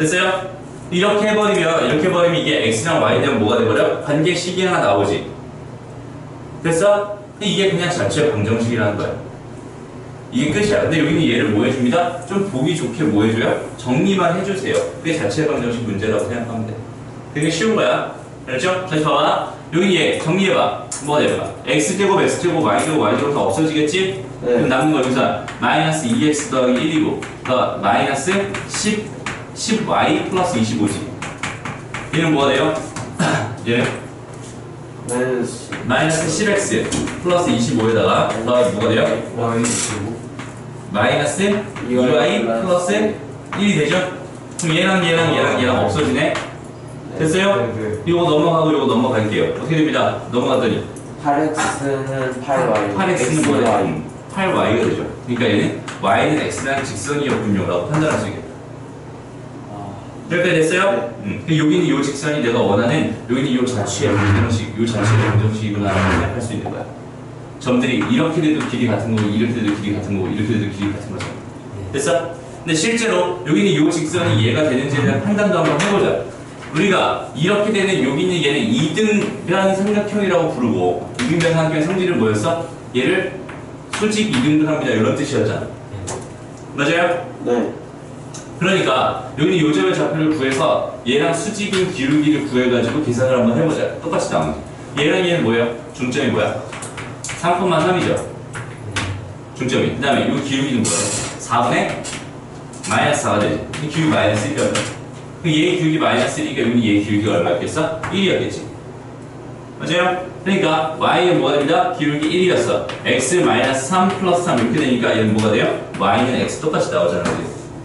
됐어요? 이렇게 해버리면 이렇게 해버리면 이게 x랑 y 되면 뭐가 돼버려? 관계식이 하나 나오지. 됐어? 이게 그냥 자체 방정식이라는 거야. 이게 끝이야. 근데 여기는 얘를 뭐 해줍니다? 좀 보기 좋게 뭐 해줘요? 정리만 해주세요. 그게 자체 방정식 문제라고 생각하면 돼. 되게 쉬운 거야. 알았죠? 다시 봐봐. 여기 얘 정리해봐. 뭐가 될까? x제곱, x제곱, y제곱, y제곱 다 없어지겠지? 네. 그럼 남는 거 여기서 마이너스 이 엑스 더하기 일이고 더 마이너스 십, 십 와이 플러스 이십오지. 얘는 뭐가 돼요? 얘는 마이너스 마이너스 십 엑스 플러스 이십오에다가 더 뭐가 돼요? Y 제곱. 마이너스 이 와이 플러스 일이 되죠? 그럼 얘랑 얘랑 얘랑 얘랑 없어지네? 됐어요? 네, 네. 이거 넘어가고 이거 넘어갈게요. 어떻게 됩니다? 넘어가더니 팔 엑스는 팔 와이. 팔 엑스는 뭐야? 음, 팔 와이가 되죠. 그러니까 얘는 y는 x랑 직선이었군요 라고 판단할 수 있겠다. 여기까지 됐어요? 네. 음. 여기는 이 직선이 내가 원하는 여기는 이 자취의 방정식, 이 자취의 방정식이구나 라고 생각할 수 있는 거야. 점들이 이렇게 돼도 길이 같은 거고 이렇게 돼도 길이 같은 거고 이렇게 돼도 길이 같은 거죠. 됐어? 근데 실제로 여기는 이 직선이 얘가 되는지에 대한 판단도 한번 해보자. 우리가 이렇게 되는 여기는 얘는 이등변 삼각형이라고 부르고 이등변 삼각형의 성질은 뭐였어? 얘를 수직 이등변합니다 이런 뜻이었잖아. 맞아요? 네. 그러니까 여기는 요점의 좌표를 구해서 얘랑 수직인 기울기를 구해가지고 계산을 한번 해보자. 똑같이 나오는 얘랑 얘는 뭐예요? 중점이 뭐야? 삼 콤마 삼이죠. 중점이. 그 다음에 이 기울기는 뭐예요? 사분의 마이너스 사가 되지. 이 기울기 마이너스 일이었네. 얘의 기울기 마이너스 일이니까 여기는 얘의 기울기가 얼마였겠어? 일이었겠지. 맞아요? 그러니까 y는 뭐가 됩니다? 기울기 일이었어. x 마이너스 삼 플러스 삼 이렇게 되니까 얘는 뭐가 돼요? y는 x 똑같이 나오잖아. 그지?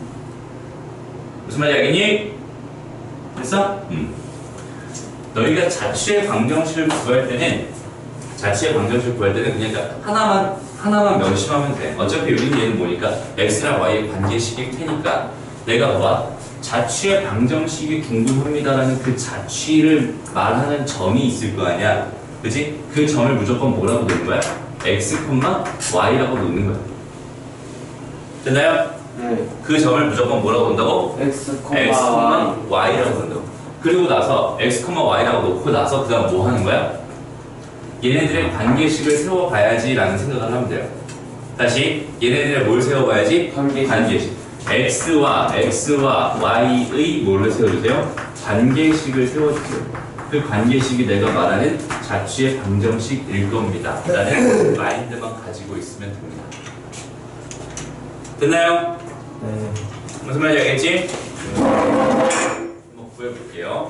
무슨 말인지 알겠니? 됐어? 음. 너희가 자취의 방정식을 구할 때는 자취의 방정식을 구할 때는 그냥 하나만 하나만 명심하면 돼. 어차피 여기는 얘는 뭐니까 x랑 y의 관계식일 테니까 내가 봐봐. 자취의 방정식이 궁금합니다라는 그 자취를 말하는 점이 있을 거 아니야. 그치? 그 점을 무조건 뭐라고 놓는 거야? x, y라고 놓는 거야. 됐나요? 네. 그 점을 무조건 뭐라고 놓는다고? x, x, y. y라고 놓는다고. 그리고 나서 x, y라고 놓고 나서 그 다음 뭐 하는 거야? 얘네들의 관계식을 세워봐야지라는 생각을 하면 돼요. 다시 얘네들의 뭘 세워봐야지? 관계식. 관계식. x와 x와 y의 뭐를 세워주세요? 관계식을 세워주세요. 그 관계식이 내가 말하는 자취의 방정식일 겁니다. 라는 마인드만 가지고 있으면 됩니다. 됐나요? 네. 무슨 말인지 알겠지? 한번 구해볼게요.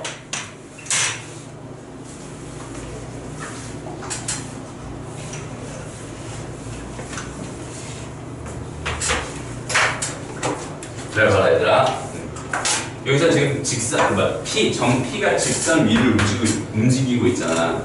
잘 봐라 얘들아. 여기서 지금 직선, 뭐야, P, 정 P가 직선 위를 움직이고, 움직이고 있잖아.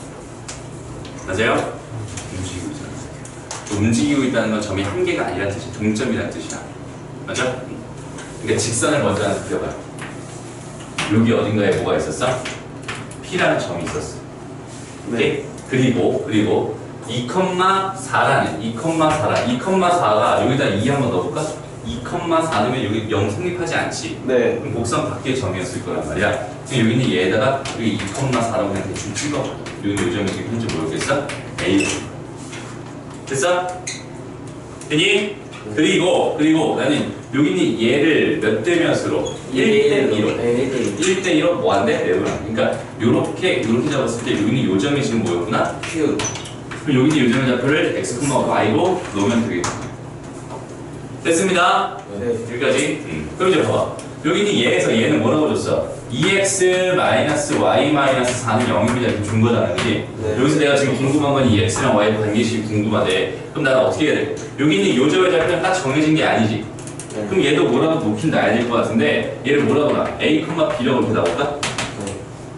맞아요? 움직이고 있잖아. 움직이고 있다는 건 점이 한 개가 아니라는 뜻이야. 동점이라는 뜻이야. 맞죠? 그러니까 직선을 먼저 하나 그려봐요. 여기 어딘가에 뭐가 있었어? P라는 점이 있었어. 오케이? 그리고, 그리고 이 콤마 사라는, 이 콤마 사라. 이 콤마 사가 여기다 이 한번 넣어볼까? 이 콤마 사 넣으면 여기 영 성립하지 않지? 네. 그럼 곡선 밖에 점이었을 거란 말이야. 지금 여기는 얘에다가 여기 이 콤마 사라고 그냥 대충 찍어. 여기는 요점이 지금 현재 뭐였겠어? A. 됐어? 되니? 그리고 그리고 나는 여기는 얘를 몇 대 몇으로? 일 대 이로. 일 대 이로 뭐 안 돼? 내분하. 그러니까 요렇게 요렇게 잡았을 때 여기는 요점이 지금 뭐였구나? Q. 그럼 여기는 요점의 좌표를 x, y로 놓으면 되겠다. 됐습니다. 네. 여기까지. 음. 그럼 이제 봐봐. 여기는 얘에서 얘는 뭐라고 줬어? 이 엑스 마이너스 와이 마이너스 사는 영입니다. 이렇게 준 거잖아. 그지? 네. 여기서 내가 지금 궁금한 건 이 x랑 y의 관계식이 궁금하대. 그럼 나는 어떻게 해야 돼? 여기는 요점의 좌표는 딱 정해진 게 아니지. 네. 그럼 얘도 뭐라도 높인 놔야 될 것 같은데 얘를 뭐라고 놔? A, B라고 이렇게 나올까? 네.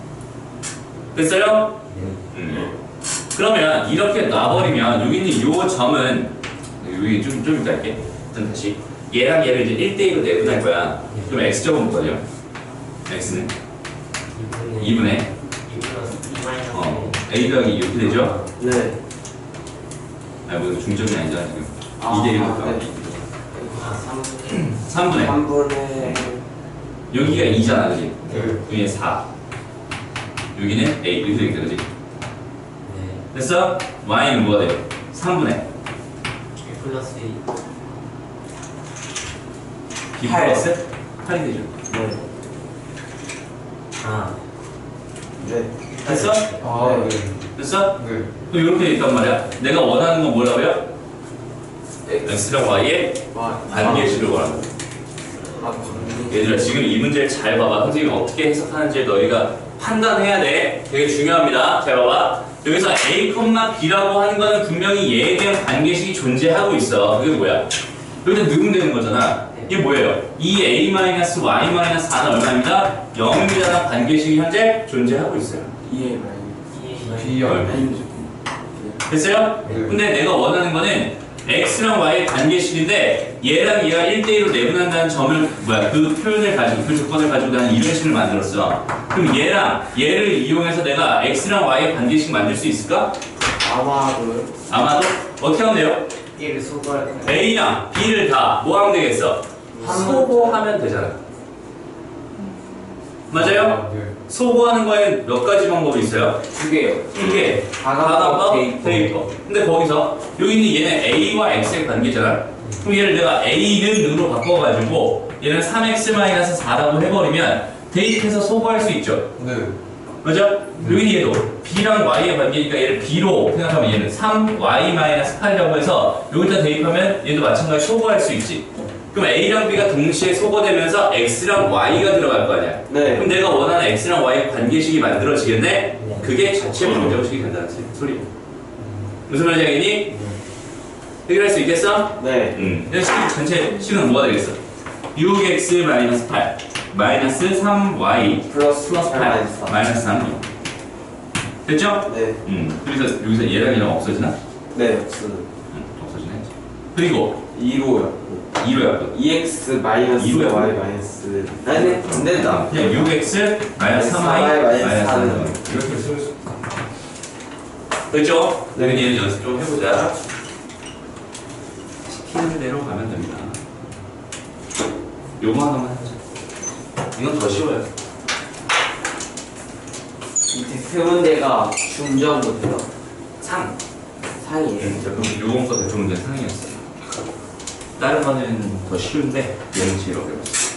됐어요? 음. 그러면 이렇게 놔버리면 여기 있는 요 점은 여기 좀, 좀 이따 할게. 일단 다시 얘랑 얘를 이제 일 대 이로 내분할 거야. 그럼 x제곱은 뭐죠? x는 이분의 어, a 더하기 이렇게 되죠? 네. 아니 뭐 중점이 아니잖아 지금. 아, 이 대 일로 아, 가. 네. 아, 삼 삼분의 삼분의 여기가 이잖아, 그지? 네. 여기는 사. 여기는 A. 이렇게 되겠다, 그지? 네. 됐어? y는 뭐가 돼요? 삼분의 일 플러스 이. b 팔. 플러스 팔이 되죠. 네. 아. 네. 됐어? 아, 네. 됐어? 네. 그럼 이렇게 돼 있단 말이야. 내가 원하는 건 뭐라고요? x랑 y의 와. 관계식을 원하는 거야. 아, 관계. 얘들아 지금 이 문제를 잘 봐봐. 선생님이 어떻게 해석하는지 너희가 판단해야 돼. 되게 중요합니다. 잘 봐봐. 여기서 a, b라고 하는 거는 분명히 얘에 대한 관계식이 존재하고 있어. 그게 뭐야? 여기다 넣으면 되는 거잖아. 이게 뭐예요? 이 a-y-사는 얼마입니다? 영입니다라는 관계식이 현재 존재하고 있어요. 이해 B 얼마? 됐어요? 네. 근데 내가 원하는 거는 x랑 y의 관계식인데 얘랑 얘가 일 대 일로 내분한다는 점을 뭐야 그 표현을 가지고 그 조건을 가지고 나는 이런 식을 만들었어. 그럼 얘랑 얘를 이용해서 내가 x랑 y의 관계식 만들 수 있을까? 아마도 아마도 어떻게 하면 돼요? 일을 소거할 때. a랑 b를 다 뭐 하면 되겠어? 소거하면 되잖아. 맞아요? 아, 네. 소거하는 거에 몇 가지 방법이 있어요? 두 개요. 이게 다각과 다각과 대입법. 대입법. 근데 거기서 여기 있는 얘는 a와 x의 관계잖아. 그럼 얘를 내가 a는 으로 바꿔가지고 얘는 삼 엑스 사라고 해버리면 대입해서 소거할 수 있죠. 네. 맞아? 여기 얘도 b랑 y의 관계니까 얘를 b로 생각하면 얘는 삼 와이 팔이라고 해서 여기다 대입하면 얘도 마찬가지로 소거할 수 있지. 그럼 a랑 b가 동시에 소거되면서 x랑 y가 들어갈 거 아니야. 네. 그럼 내가 원하는 x랑 y의 관계식이 만들어지겠네? 그게 자체 방정식이 된다는 소리야. 무슨 말인지 알겠니? 해결할 수 있겠어? 네. 음. 그래서 식 전체 식은 뭐가 되겠어? 육 엑스 마이너스 팔 마이너스 삼 와이 플러스 플러스 팔 마이너스 삼. 마이너스 삼 됐죠? 네. 음. 그래서 여기서 얘랑 얘랑 없어지나? 네. 없어요. 음, 없어지네. 그리고 이로요. 이로야. 이엑스 마이너스 이로야. y 마이너스. 아니, 안 된다. 그냥 육 엑스 마이너스 삼 와이 마이너스 마이너스 삼. 삼 이렇게 쓸 수. 됐죠? 네. 네. 얘는 연습 좀 해보자. 시키는 대로 가면 됩니다. 요거 하나만 하자. 이건 더 쉬워요. 이 대표문제가 중저문제요. 상. 상이에요. 네, 자, 그럼 요건 거 대표 문제 상이었어요. 다른 거는 더 쉬운데 얘는 제일 어려웠어요.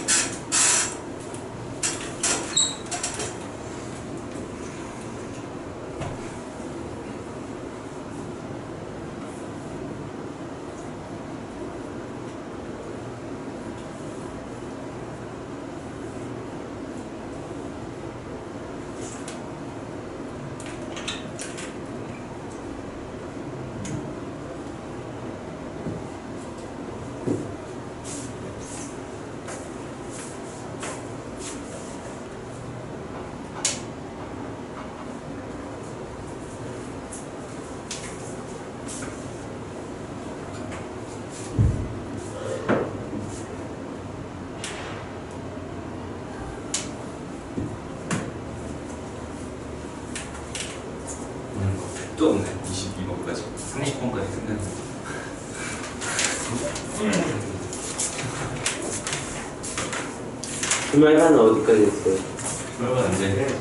또 없네. 이십이 번까지. 삼십 번까지 끝내는 거. 주말반은 어디까지 했어요? 그러면 이제 해야지.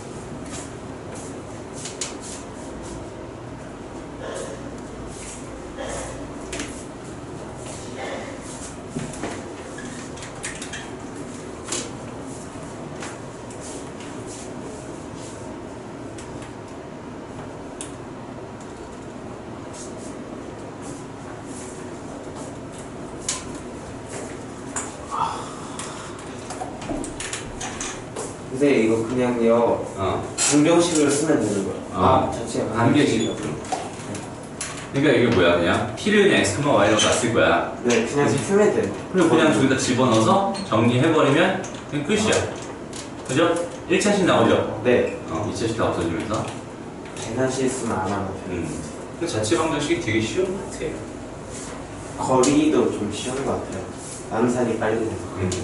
근데 이거 그냥요 어. 방정식으로 쓰면 되는 거예요. 아, 자체가 관계식. 그러니까 이게 뭐야? 그냥 p를 그냥 x, y로 놨을 거야. 네, 그냥 쓰면 돼요. 그리고 그냥 저기다 집어넣어서 정리해버리면 그냥 끝이야. 그죠? 일 차씩 나오죠? 네, 어, 이 차씩 다 없어지면서. 계산 실수는 안 하면 돼요. 음. 그 자체 방정식이 되게 쉬운 것 같아요. 거리도 좀 쉬운 것 같아요. 남산이 빨리 돼서 그런데.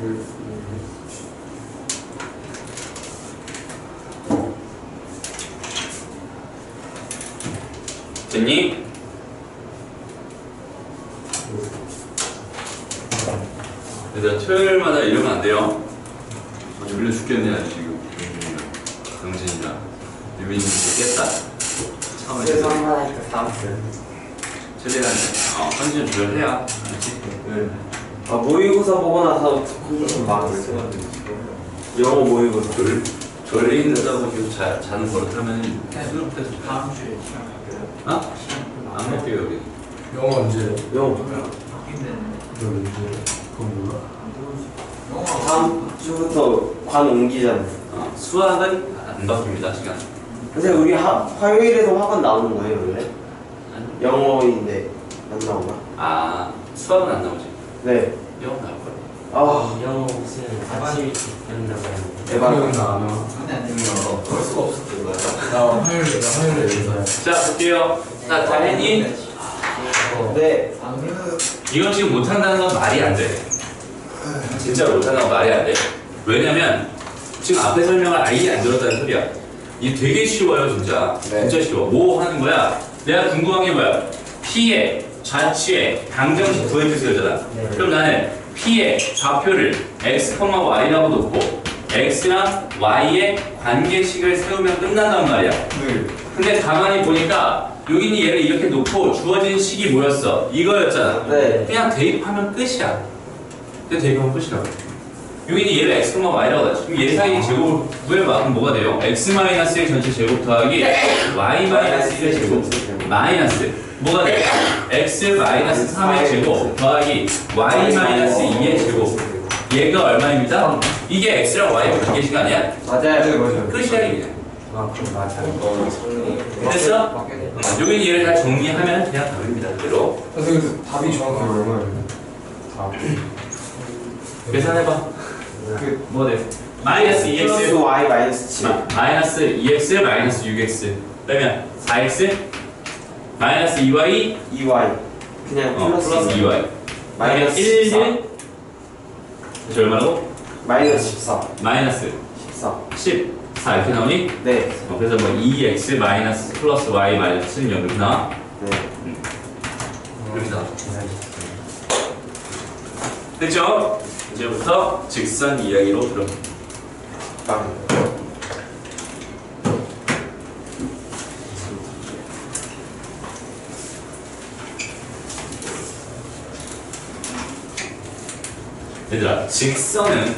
됐니? 얘들아 토요일마다 이러면 안 돼요. 아, 졸려 죽겠네 아주 지금. 영진이나 유민이 깼다. 참아. 그래서 한번 하니까 사왔어요. 최대한 어, 컨디션 조절해야 알지? 네. 아 모의고사 보고 나서 컨디션 망했어요. 영어 모의고사. 졸 졸려 있는다고 계속 자, 자는 버릇하면 수능부터 다음 주에 시간 갈게요. 어? 안 갈게요 여기. 영어 언제? 영어 너 언제? 그건 몰라? 영어 다음 주부터 관 옮기잖아요. 어, 수학은 안 바뀝니다 시간. 근데 우리 하, 화요일에도 학원 나오는 거예요 원래? 영어인데 안 나오나? 아 수학은 안 나오지. 네. 영어 나올 거야. 아 영어 무슨 아침 일찍 된다고 하는데. 대박. 화요일 나안 와. 안돼 안돼 어, 그럴 수가 없었던 거야. 나 화요일에 나 화요일에 의사야. 자 볼게요. 자 다 했니? 어, 네. 안 그래도 이건 지금 못한다는 건 말이 안 돼. 진짜 못한다는 건 말이 안 돼. 왜냐면 지금 앞에 설명을 아예 안 들었다는 소리야. 이게 되게 쉬워요 진짜. 네. 진짜 쉬워. 뭐 하는 거야? 내가 궁금한 게 뭐야? P의 좌치의 방정식 구해줄 수 있잖아. 네. 그럼 나는 P의 좌표를 x, y라고 놓고 x랑 y의 관계식을 세우면 끝난단 말이야. 네. 근데 가만히 보니까 여기는 얘를 이렇게 놓고 주어진 식이 뭐였어? 이거였잖아. 네. 그냥 대입하면 끝이야. 근데 대입하면 끝이라고. 여기는 얘를 x, y라고 하지. 그럼 얘 사이의 제곱을 구해봐. 그럼 뭐가 돼요? x-의 전체 제곱 더하기 y-일의 제곱 마이너스 뭐가 돼? x-삼의 제곱 더하기 y-이의 제곱 얘가 얼마입니다? 이게 x랑 y의 관계식 아니야? 맞아요. 맞아요. 끝이야 이게. 아 그럼 맞아. 어 성능이. 됐어? 맞겠네. 여기는 얘를 다 정리하면 그냥 답입니다. 그대로. 선생님 답이 정확히 얼마예요? 답. 계산해봐. 그 뭐 돼? 마이너스 이 플러스 엑스 y 마이너스 칠. 마, 마이너스 이 엑스 마이너스 육 엑스 빼면 사 엑스 마이너스 이 와이 이 와이. 그냥 어, 플러스, 플러스 이 와이 마이너스 일, 십사. 일 그래서 얼마라고? 마이너스 십사. 마이너스 십사. 십사 이렇게 나오니? 네. 어, 그래서 뭐 이 엑스 마이너스 플러스 y 마이너스 칠은 이렇게 나와? 네. 이렇게 나와. 됐죠? 이제부터 직선 이야기로 들어. 빵. 얘들아, 직선은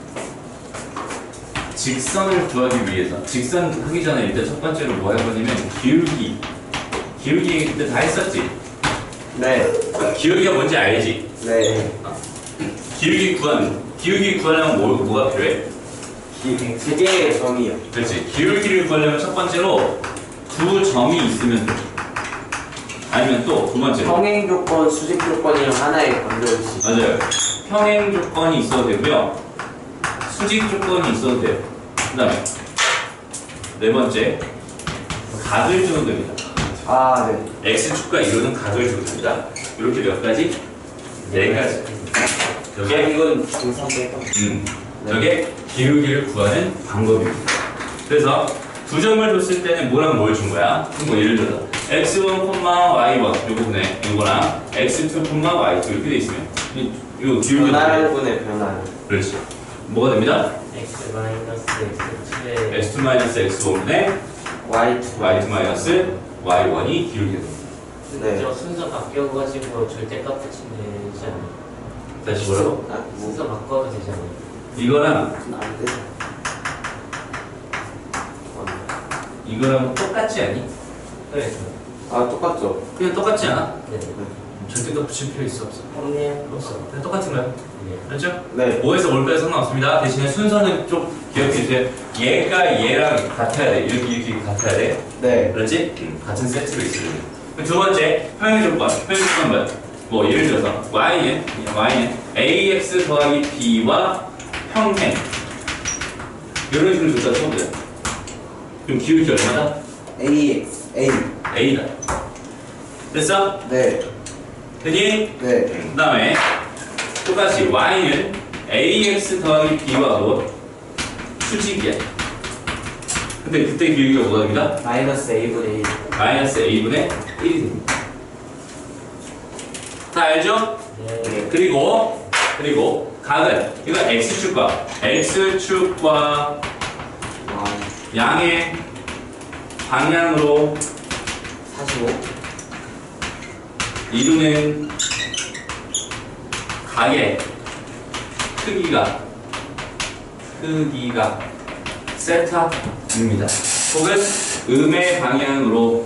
직선을 구하기 위해서 직선 하기 전에 일단 첫 번째로 뭐 해보냐면 기울기 기울기 얘기 그때 다 했었지? 네. 기울기가 뭔지 알지? 네. 기울기 구하는 기울기 구하려면 뭐, 뭐가 필요해? 기- 세 개의 점이요. 그렇지. 기울기를 구하려면 첫 번째로 두 점이 있으면 돼. 아니면 또 두 번째로 평행 조건, 수직 조건이랑 하나의 관계없이. 맞아요. 평행 조건이 있어도 되고요. 수직 조건이 있어도 돼요. 그 다음에 네 번째 각을 줘도 됩니다. 아, 네. x축과 이루는 각을 줘도 됩니다. 이렇게 몇 가지? 네 가지. 아, 저게 이건 중삼 빼고. 음, 저게 기울기를 구하는 방법입니다. 그래서 두 점을 줬을 때는 뭐랑 뭘 준 거야? 뭐 예를 들어서 엑스 원, 와이 원 요거네 요거랑 엑스 투, 와이 투 이렇게 돼 있으면 이, 요 기울기가 변화분의 변화. 그렇지. 뭐가 됩니다? x 마이너스 x 칠에 엑스 투 마이너스 엑스 원분의 와이 투. 와이 투 마이너스 와이 원이 기울기가 됩니다. 근데 저 순서 바뀌어가지고 절대값 붙이면 되지 않아요? 다시 뭐라고? 아, 뭐. 순서 바꿔도 되잖아요. 이거랑 안 돼. 이거랑 똑같지 않니? 그래서 아, 똑같죠. 그냥 똑같지 않아? 네. 절대값 붙일 필요 있어 없어? 형님 없어. 그냥 똑같은 거야. 네. 그렇죠? 네. 오에서 올까지 상관없습니다. 대신에 순서는 좀 기억해 주세요. 얘가 얘랑 같아야 돼. 이렇게 이렇게 같아야 돼. 네. 그렇지? 음, 같은 세트로 있어야 돼. 두 번째, 평행 조건. 평행 조건 뭐야? 뭐 예를 들어서 y는 y는 ax 더하기 b와 평행. 이런 식으로 줬다 쳐보자. 그럼 기울기 얼마다? 에이엑스. A. a다. 됐어? 네. 되니? 네. 그 다음에 똑같이 y는 ax 더하기 b와도 수직이야. 근데 그때 기울기가 뭐가 됩니다? 마이너스 a분의 일. 마이너스 a분의 일이 됩니다. 다 알죠? 네. 그리고 그리고 각은 이거 x축과 x축과 양의 방향으로 사십오. 이루는 각의 크기가 크기가 세타입니다. 혹은 음의 방향으로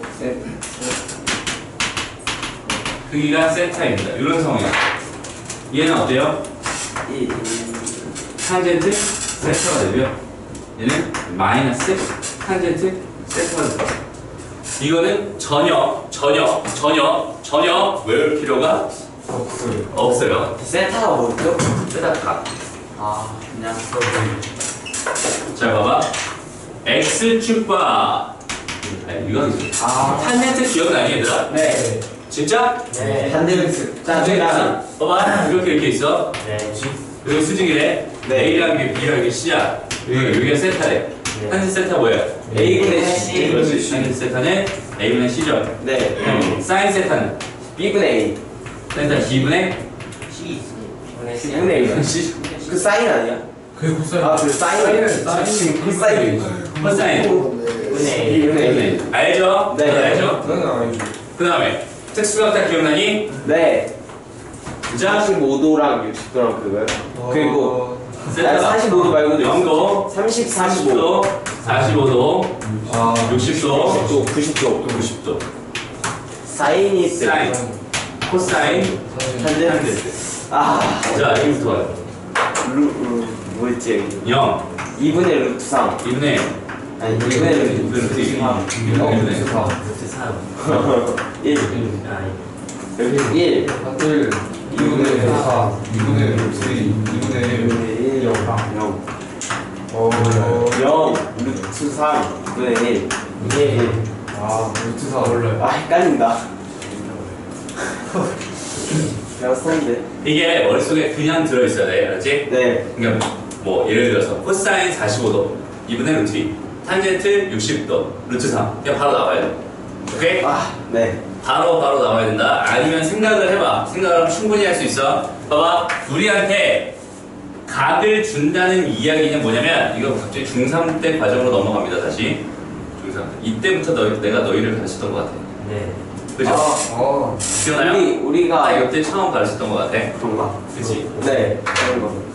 크기가 세타입니다. 이런 상황이에요. 얘는 어때요? 일. 탄젠트 세타가 되고요. 얘는 마이너스 탄젠트 세타가 됩니다. 이거는 전혀 전혀 전혀 전혀 외울 필요가 없어요. 없어요. 세타가 뭐였죠? 세타 각. 아, 그냥 자 봐봐. x축과 아니 이거 있어. 아, 탄젠트 기억나니 얘들아? 네. 진짜? 네. 반대로 자, 짜증나. 봐봐. 이렇게 이렇게 있어. 네. 여기 수직이래. 네. A랑 이게 B랑 이게 C야. 여기 여기가 세타래. 네. 탄젠트 세타 뭐예요? a분의 c. 그렇지. 탄젠트 세타는 A분의 C죠. 네. 음. 사인 세타는 b분의 a. 세타 B분의 C 있습니다. c분의 a. C. 그 사인 아니야? 그게 코사인. 아, 그 사인. 사인. 지금 그 사인. 코사인. 분의 b분의 a. 알죠? 네. 다들 알죠? 그건 아니죠. 그 다음에 특수각다 기억나니? 네. 자, 사십오 도랑 육십 도랑 그거요? 그리고 세타가 사십오 도 말고도 영 도, 삼십, 삼십 사십오. 도, 사십오 도, 아, 육십 도, 구십 도, 구십 도. 구십 도. 사인이 사인, 코사인, 탄젠트. 탄젠트. 아, 자, 여기부터 와요. 루, 루, 뭐였지? 영, 이분의 루트 삼. 이분의 아니, 이분의 루트 루트 이. 삼. 이분의 루트 삼. 일. 아니. 여기 일. 다들 이분의 사, 이분의 루트 이, 이분의 일. 이분의 일. 영. 영. 어, 영. 루트 삼. 이분의 일. 일. 아, 루트 사 원래. 아, 헷갈린다. 내가 썼는데. 이게 머릿속에 그냥 들어있어야 돼. 알았지? 네. 그러니까 뭐 예를 들어서 코사인 사십오 도, 이분의 루트 이, 탄젠트 육십 도, 루트 삼. 그냥 바로 나와야 돼. 오케이? 아, 네. 바로 바로 나와야 된다. 아니면 생각을 해봐. 생각을 하면 충분히 할 수 있어. 봐봐. 우리한테 각을 준다는 이야기는 뭐냐면 이거 갑자기 중삼 때 과정으로 넘어갑니다. 다시 중삼 때. 이때부터 너, 내가 너희를 가르쳤던 것 같아. 네. 그죠? 어, 기억나요? 우리, 우리가. 딱 이때 처음 가르쳤던 것 같아. 그런가? 그치? 네. 그런 거.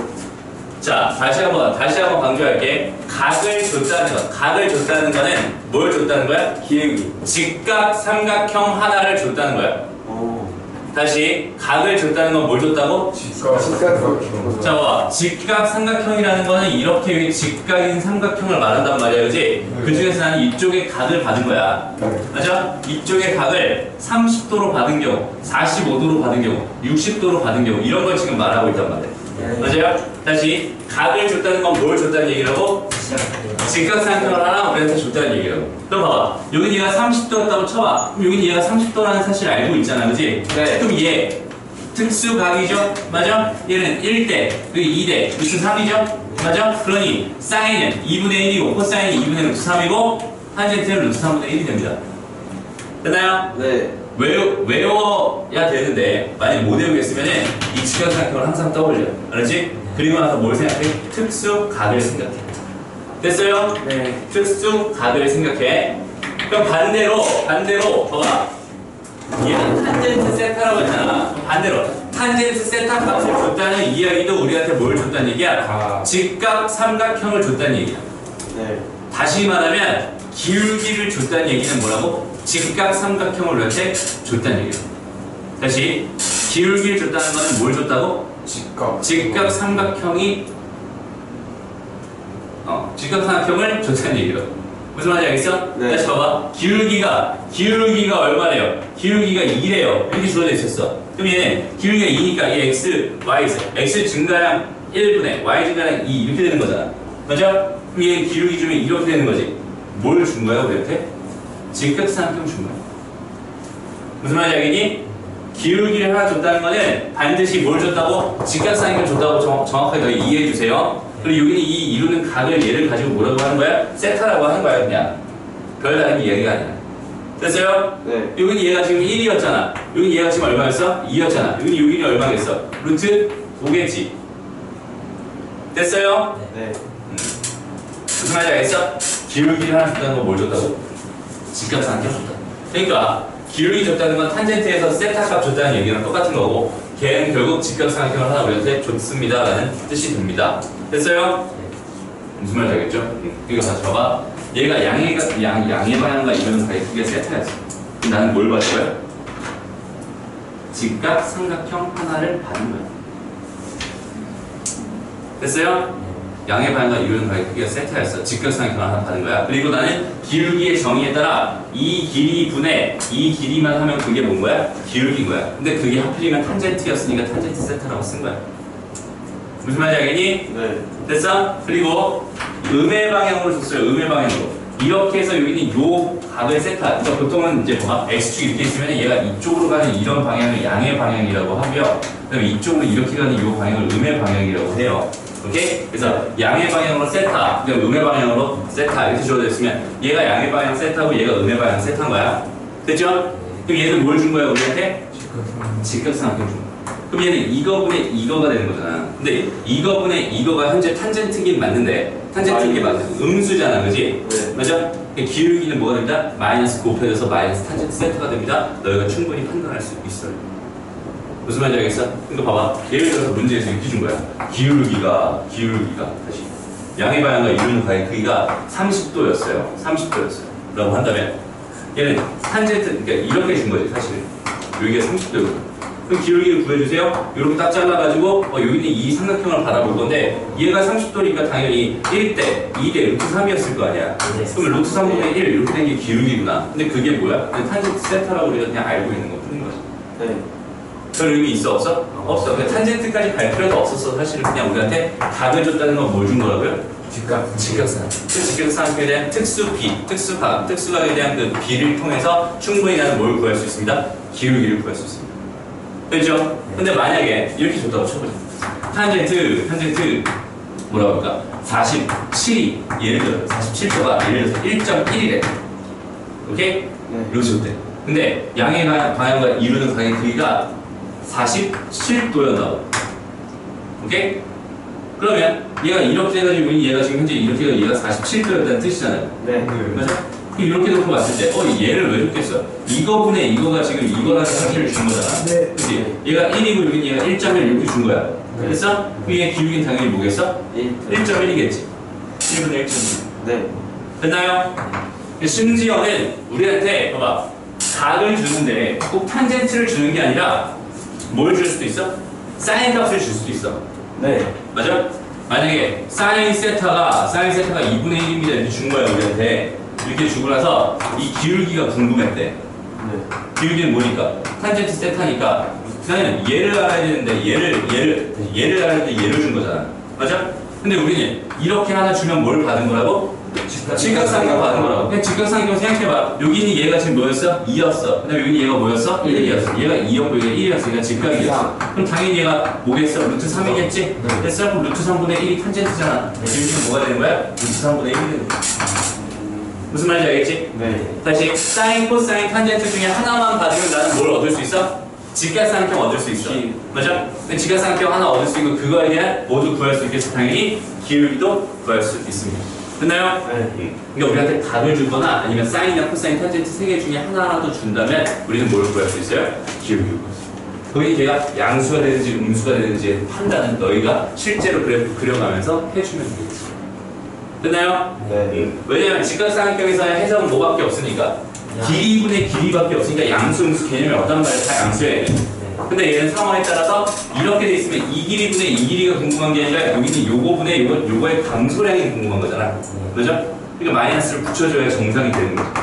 자, 다시 한번 다시 한번 강조할게. 각을 줬다는 것, 각을 줬다는 거는 뭘 줬다는 거야? 기울기. 직각 삼각형 하나를 줬다는 거야. 오. 다시 각을 줬다는 건 뭘 줬다고? 직각. 직각. 자, 봐. 직각 삼각형이라는 거는 이렇게 직각인 삼각형을 말한단 말이야, 그지? 그 중에서 나는 이쪽의 각을 받은 거야. 맞아? 이쪽의 각을 삼십 도로 받은 경우, 사십오 도로 받은 경우, 육십 도로 받은 경우 이런 걸 지금 말하고 있단 말이야. 맞아요? 다시 각을 줬다는 건 뭘 줬다는 얘기라고? 직각 삼각형을 하나 우리한테 줬다는 얘기라고. 그럼 봐봐. 여기 얘가 삼십 도였다고 쳐봐. 그럼 여기 얘가 삼십 도라는 사실 알고 있잖아, 그지? 네. 그럼 얘 특수각이죠? 맞아? 얘는 일 대, 그리고 이 대, 루트 삼이죠? 맞아? 그러니 사인은 이분의 일이고 코사인이 이분의 루트 삼이고 탄젠트는 루트 삼분의 일이 됩니다. 됐나요? 네. 외워, 외워야 되는데 만약 못 외우겠으면은 이 직각삼각형을 항상 떠올려. 알았지? 그리고 나서 뭘 생각해? 특수각을 생각해. 됐어요? 네. 특수각을 생각해. 그럼 반대로 반대로 봐봐. 얘는 탄젠트 세타라고 했잖아. 반대로 탄젠트 세타 값을 줬다는 이야기도 우리한테 뭘 줬다는 얘기야? 아. 직각 삼각형을 줬다는 얘기야. 네. 다시 말하면 기울기를 줬다는 얘기는 뭐라고? 직각 삼각형을 우리한테 줬다는 얘기야. 다시 기울기를 줬다는 거는 뭘 줬다고? 직각. 직각 삼각형이 어 직각 삼각형을 줬다는 얘기라고. 무슨 말인지 알겠어? 네. 다시 봐봐. 기울기가 기울기가 얼마래요? 기울기가 이래요. 이렇게 주어져 있었어. 그럼 얘는 기울기가 이니까 얘 x, y 있어. x 증가량 일분의 y 증가량 이 이렇게 되는 거잖아. 맞아? 그럼 얘 기울기 주면 이렇게 되는 거지. 뭘 준 거야 우리한테? 직각 삼각형 준 거야. 무슨 말인지 알겠니? 기울기를 하나 줬다는 거는 반드시 뭘 줬다고? 직각상익을 줬다고 정, 정확하게 더 이해해 주세요. 그리고 여기는 이 이루는 각을 얘를 가지고 뭐라고 하는 거야? 세타라고 하는 거야 그냥. 별다른 얘기가 아니야. 됐어요? 네. 여기는 얘가 지금 일이었잖아. 여기는 얘가 지금 얼마였어? 이였잖아. 여기는 여기는 얼마겠어? 루트 오겠지. 됐어요? 네. 무슨 말인지 알겠어? 기울기를 하나 줬다는 건 뭘 줬다고? 직각상한테 줬다. 그러니까 기울기 줬다는 건 탄젠트에서 세타 값 줬다는 얘기랑 똑같은 거고 걔는 결국 직각삼각형을 하나 우리한테 줬습니다 라는 뜻이 됩니다. 됐어요? 무슨 말인지 알겠죠? 응. 이거 다시 봐봐. 얘가 양의, 양, 양의 방향과 이루는 가의 크기가 세타였어. 그럼 나는 뭘 받을 거야? 직각삼각형 하나를 받은 거야. 됐어요? 양의 방향과 이루는 가의 크기가 세타였어. 직각삼각형 하나 받은 거야. 그리고 나는 기울기의 정의에 따라 이 길이 분의 이 길이만 하면 그게 뭔 거야? 기울기인 거야. 근데 그게 하필이면 탄젠트였으니까 탄젠트 세타라고 쓴 거야. 무슨 말인지 알겠니? 네. 됐어? 그리고 음의 방향으로 줬어요. 음의 방향으로. 이렇게 해서 여기는 요 각을 세타. 그러니까 보통은 이제 뭐가 x축 이렇게 있으면 얘가 이쪽으로 가는 이런 방향을 양의 방향이라고 하고요. 그다음에 이쪽으로 이렇게 가는 요 방향을 음의 방향이라고 해요. 오케이? 그래서 양의 방향으로 세타, 그다음에 음의 방향으로 세타 이렇게 주어져 있으면 얘가 양의 방향 세타고 얘가 음의 방향 세타인 거야. 됐죠? 그럼 얘는 뭘 준 거야 우리한테? 직각삼각형 준 거야. 그럼 얘는 이거분의 이거가 되는 거잖아. 근데 이거분의 이거가 현재 탄젠트긴 맞는데 탄젠트긴 맞는데 음수잖아, 그지? 네. 맞아? 기울기는 뭐가 됩니다? 마이너스 곱해져서 마이너스 탄젠트 세타가 됩니다. 너희가 충분히 판단할 수 있어요. 무슨 말인지 알겠어? 이거 봐봐. 예를 들어서 문제에서 이렇게 준 거야. 기울기가 기울기가 다시 양의 방향과 이루는 가의 크기가 삼십 도였어요. 삼십 도였어요. 라고 한다면 얘는 탄젠트 그러니까 이렇게 준 거지 사실. 여기가 삼십 도였고. 그럼 기울기를 구해주세요. 이렇게 딱 잘라가지고 어, 여기는 이 삼각형을 바라볼 건데 얘가 삼십 도니까 당연히 일 대 이 대 루트 삼이었을 거 아니야. 그럼 루트 삼분의 일 이렇게 된 게 기울기구나. 근데 그게 뭐야? 그냥 탄젠트 세타라고 우리가 그냥 알고 있는 거 뿐인 거지. 네. 별 의미 있어 없어? 없어. 근데 탄젠트까지 갈 필요도 없었어. 사실은 그냥 우리한테 각을 줬다는 건 뭘 준 거라고요? 직각. 직각삼. 그 직각삼각형에 대한 특수 비, 특수각, 특수각에 대한 그 비를 통해서 충분히 나는 뭘 구할 수 있습니다? 기울기를 구할 수 있습니다. 됐죠? 근데 만약에 이렇게 줬다고 쳐보자. 탄젠트, 탄젠트 뭐라고 할까? 사십칠이 예를 들어 사십칠 도가 예를 들어서 일 점 일이래. 오케이? 네. 이렇게 줬대. 근데 양의 방향과 이루는 방향의 크기가 사십칠 도였다고. 오케이? 그러면 얘가 이렇게 해가지고 얘가 지금 현재 이렇게 해서 얘가 사십칠 도였다는 뜻이잖아요. 네. 맞아? 그럼 이렇게 놓고 봤을 때, 어, 얘를 왜 줬겠어? 이거분의 이거가 지금 이거라는 사실을 준 거잖아. 네. 그치? 얘가 일이고 여기 얘가 일 점 일 이렇게 준 거야. 네. 됐어? 그럼 얘 기울기는 당연히 뭐겠어? 일. 일 점 일이겠지. 일분의 일 점 일. 네. 됐나요? 심지어는 우리한테, 봐봐. 각을 주는데 꼭 탄젠트를 주는 게 아니라 뭘 줄 수도 있어? 사인 값을 줄 수도 있어. 네. 맞아? 만약에 사인 세타가 사인 세타가 이분의 일입니다 이렇게 준 거야 우리한테. 이렇게 주고 나서 이 기울기가 궁금했대. 네. 기울기는 뭐니까? 탄젠트 세타니까 그냥 얘를 알아야 되는데 얘를 얘를 얘를 알아야 때 얘를 준 거잖아. 맞아? 근데 우리는 이렇게 하나 주면 뭘 받은 거라고? 직각삼각형 받은 거라고. 그냥 직각삼각형 생각해봐. 여기는 얘가 지금 뭐였어? 이였어. 그다음에 여기는 얘가 뭐였어? 일이었어. 얘가 이였고 얘가 일이었어. 얘가 직각이었어. 그럼 당연히 얘가 뭐겠어? 루트 삼이겠지? 네. 됐어? 그럼 루트 삼분의 일이 탄젠트잖아. 여기는 뭐가 되는 거야? 루트 삼분의 일이 되는 거야. 무슨 말인지 알겠지? 네. 다시 사인, 코사인, 탄젠트 중에 하나만 받으면 나는 뭘 얻을 수 있어? 직각삼각형 얻을 수 있어. 기. 맞아? 근데 직각삼각형 하나 얻을 수 있고 그거에 대한 모두 구할 수 있겠어. 당연히 기울기도 구할 수 있습니다. 됐나요? 네. 그러니까 우리한테 답을 주거나 아니면 사인이나 코사인, 탄젠트 세 개 중에 하나라도 준다면 우리는 뭘 구할 수 있어요? 기울기를 구할 수 있어요. 거기 걔가 양수가 되는지 음수가 되는지 판단은 너희가 실제로 그래프 그려가면서 해주면 되겠지. 됐나요? 네. 왜냐면 직각삼각형에서의 해석은 뭐밖에 없으니까 길이분의 길이밖에 없으니까 양수, 음수 개념이 어떤 말을 다 양수해야 돼. 근데 얘는 상황에 따라서 이렇게 돼 있으면 이 길이분의 이 길이가 궁금한 게 아니라 여기는 요거분의 요거, 요거의 감소량이 궁금한 거잖아. 그죠? 그러니까 마이너스를 붙여줘야 정상이 되는 거죠.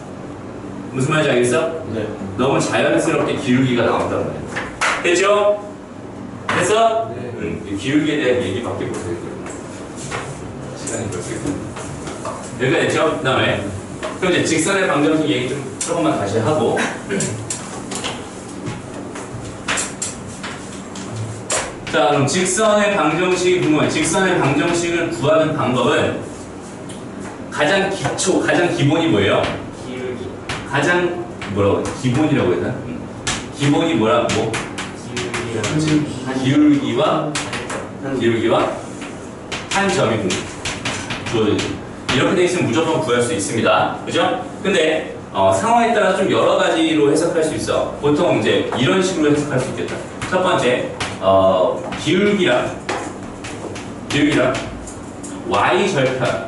무슨 말인지 알겠어? 네. 너무 자연스럽게 기울기가 나온단 말이야. 됐죠? 됐어? 네. 응. 기울기에 대한 얘기밖에 못하겠거든. 시간이 벌써 여기가 됐죠? 그 다음에 그럼 이제 직선의 방정식 얘기 좀 조금만 다시 하고 자, 그럼 직선의 방정식이 궁금해. 직선의 방정식을 구하는 방법은 가장 기초, 가장 기본이 뭐예요? 기울기. 가장 뭐라고? 기본이라고 해야 되나? 기본이 뭐라? 뭐? 기울기랑 기울기와 한 기울기와 한 점이 궁 주어지죠. 이렇게 돼 있으면 무조건 구할 수 있습니다. 그죠? 근데 어, 상황에 따라 좀 여러 가지로 해석할 수 있어. 보통 이제 이런 식으로 해석할 수 있겠다. 첫 번째, 어, 기울기랑 기울기랑 y 절편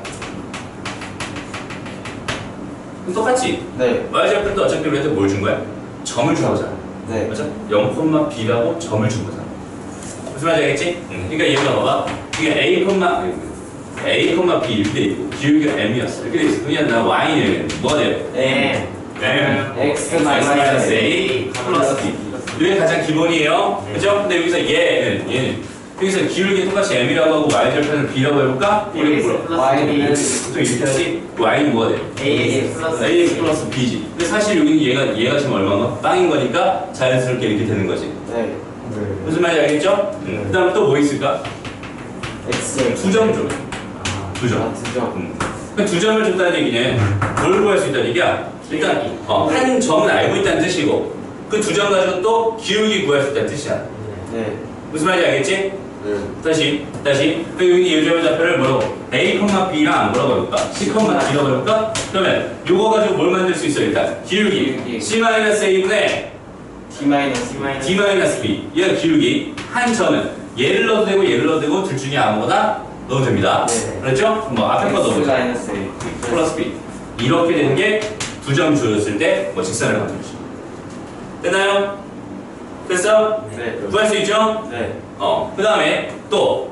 똑같지? 네. y 절편도 어차피 우리한테 뭘 준 거야? 점을 준 거잖아. 네. 맞아? 영, b라고 점을 준 거잖아. 무슨 말인지 알겠지? 응. 그러니까 얘가 봐봐. 이게 a, a, b 이렇게 돼 있고 기울기가 m이었어. 이렇게 돼 있어. 그냥 나 y는 뭐가 돼요? M. m X 마이너스 a 플러스 b. 이게 가장 기본이에요. 네. 그죠? 근데 여기서 얘는 얘는 여기서 기울기 똑같이 m이라고 하고 y 절편을 b라고 해볼까? 우리 X 물어. 플러스 Y는 보통 이렇게 하지. y는 뭐가 돼? ax 플러스 ax 플러스 b지. 근데 사실 여기는 얘가 얘가 지금 얼마인가? 빵인 거니까 자연스럽게 이렇게 되는 거지. 네. 무슨 말인지 알겠죠? 응. 그다음 또 뭐 있을까? X 두 점 줘. 두 점. 아, 두 점. 음. 그 두 점을 준다는 얘기는 뭘 구할 수 있다는 얘기야? 일단 어, 한 점은 알고 있다는 뜻이고 그 두 점 가지고 또 기울기 구할 수 있다는 뜻이야. 네. 무슨 말인지 알겠지? 네. 다시 다시 그 여기 요점의 좌표를 뭐라고? a, b랑 뭐라고 해볼까? c, d라고 해볼까? 그러면 요거 가지고 뭘 만들 수 있어 일단? 기울기 기울기. c-a분의 D 마이너스 D 마이너스 d-b 얘가 기울기 한 점은 얘를 넣어도 되고 얘를 넣어도 되고 둘 중에 아무거나 넣어도 됩니다. 네. 그렇죠? 뭐 앞에 거 X 넣어보자. 마이너스 A 플러스 b 이렇게 되는 게 두 점 주었을 때 뭐 직선을 만들죠. 됐나요? 됐어? 네. 구할 수 있죠? 네. 어. 그 다음에 또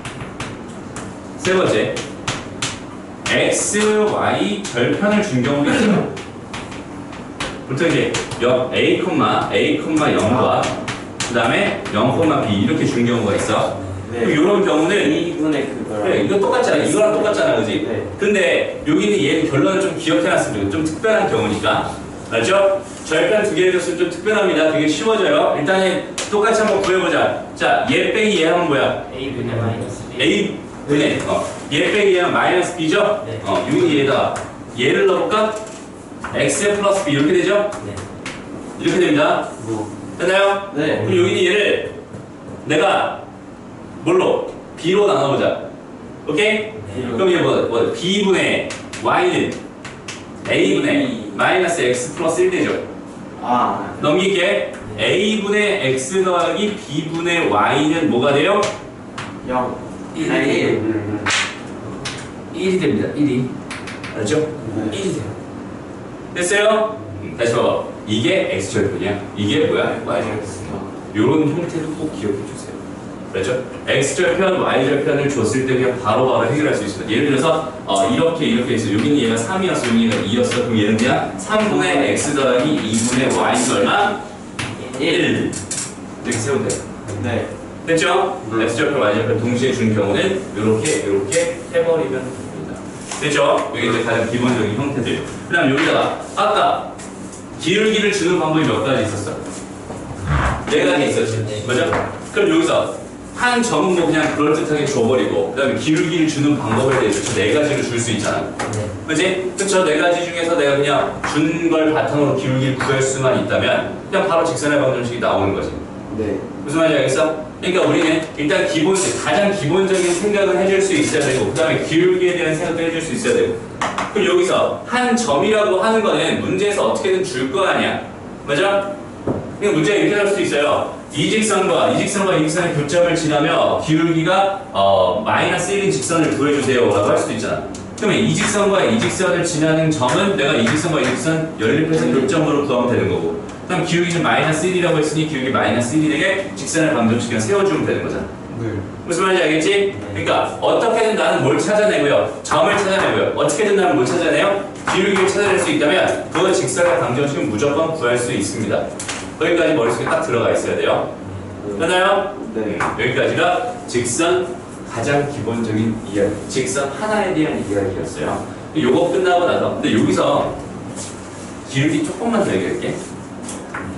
세 번째 x, y 절편을 준 경우가 있어요. 보통 이제 영, a, a, 영과 그 다음에 영, b 이렇게 준 경우가 있어. 네. 이런 경우는 이분의 그거랑 그래, 이거 똑같잖아. 이거랑 똑같잖아, 그지? 네. 근데 여기는 얘는 결론을 좀 기억해놨으면 좋겠어. 좀 특별한 경우니까. 알죠? 절편 두 개 해줬으면 좀 특별합니다. 되게 쉬워져요. 일단은 똑같이 한번 구해보자. 자, 얘 빼기 얘 하면 뭐야? a분의 마이너스 b. A 분의 어, 얘 빼기 얘는 마이너스 b죠? 네. 어, 여기 얘에다가 얘를 넣을까? x 플러스 b 이렇게 되죠? 네. 이렇게 됩니다. 뭐 됐나요? 네. 그럼 여기는 얘를 내가 뭘로? b로 나눠보자. 오케이? 네. 그럼 얘 뭐, 뭐 b분의 y는 a분의 마이너스 x 플러스 일 되죠? 아, 넘길게. a분의 x 더하기 b분의 y는 뭐가 돼요? 영. 일. 아니, 일. 음, 일이 됩니다. 일이. 알죠? 음. 일이 돼요. 됐어요? 음, 다시 봐봐. 이게 x절편이야. 이게 뭐야? y절편. 요런 형태도 꼭 기억해 주세요. 그렇죠? x절편, y절편을 줬을 때 그냥 바로바로 해결할 수 있습니다. 예를 들어서 어, 이렇게 이렇게 있어. 여기는 얘가 삼이었어. 여기는 얘가 이였어. 그럼 얘는 그냥 삼분의 x 더하기 이분의 y는 얼마? 일. 이렇게 세우면 돼요. 네. 됐죠? 네. x절편, y절편 동시에 준 경우는 이렇게 이렇게 해버리면 됩니다. 됐죠? 이게 이제 가장 기본적인 형태들. 그 다음 여기다가 아까 기울기를 주는 방법이 몇 가지 있었어? 네 가지 있었지. 맞죠? 그럼 여기서 한 점은 뭐 그냥 그럴듯하게 줘버리고 그 다음에 기울기를 주는 방법에 대해서 네 가지를 줄 수 있잖아. 네. 그치? 그쵸? 네 가지 중에서 내가 그냥 준 걸 바탕으로 기울기를 구할 수만 있다면 그냥 바로 직선의 방정식이 나오는 거지. 네. 무슨 말인지 알겠어? 그러니까 우리는 일단 기본, 가장 기본적인 생각을 해줄 수 있어야 되고 그 다음에 기울기에 대한 생각도 해줄 수 있어야 되고 그럼 여기서 한 점이라고 하는 거는 문제에서 어떻게든 줄 거 아니야. 맞아? 그러니까 문제가 이렇게 할 수도 있어요. 이 직선과 이 직선과 이 직선의 교점을 지나며 기울기가 어, 마이너스 일인 직선을 구해주세요 라고 할 수도 있잖아. 그러면 이 직선과 이 직선을 지나는 점은 내가 이 직선과 이 직선 연립해서 교점으로 구하면 되는 거고 그럼 기울기는 마이너스 일이라고 했으니 기울기 마이너스 일이 되게 직선의 방정식을 세워주면 되는 거잖아. 네. 무슨 말인지 알겠지? 그러니까 어떻게든 나는 뭘 찾아내고요. 점을 찾아내고요. 어떻게든 나는 뭘 찾아내요? 기울기를 찾아낼 수 있다면 그 직선의 방정식은 무조건 구할 수 있습니다. 거기까지 머릿속에 딱 들어가 있어야 돼요. 맞나요? 네. 여기까지가 직선 가장 기본적인 이야기, 직선 하나에 대한 이야기였어요. 요거 끝나고 나서 근데 여기서 기울기 조금만 더 얘기할게.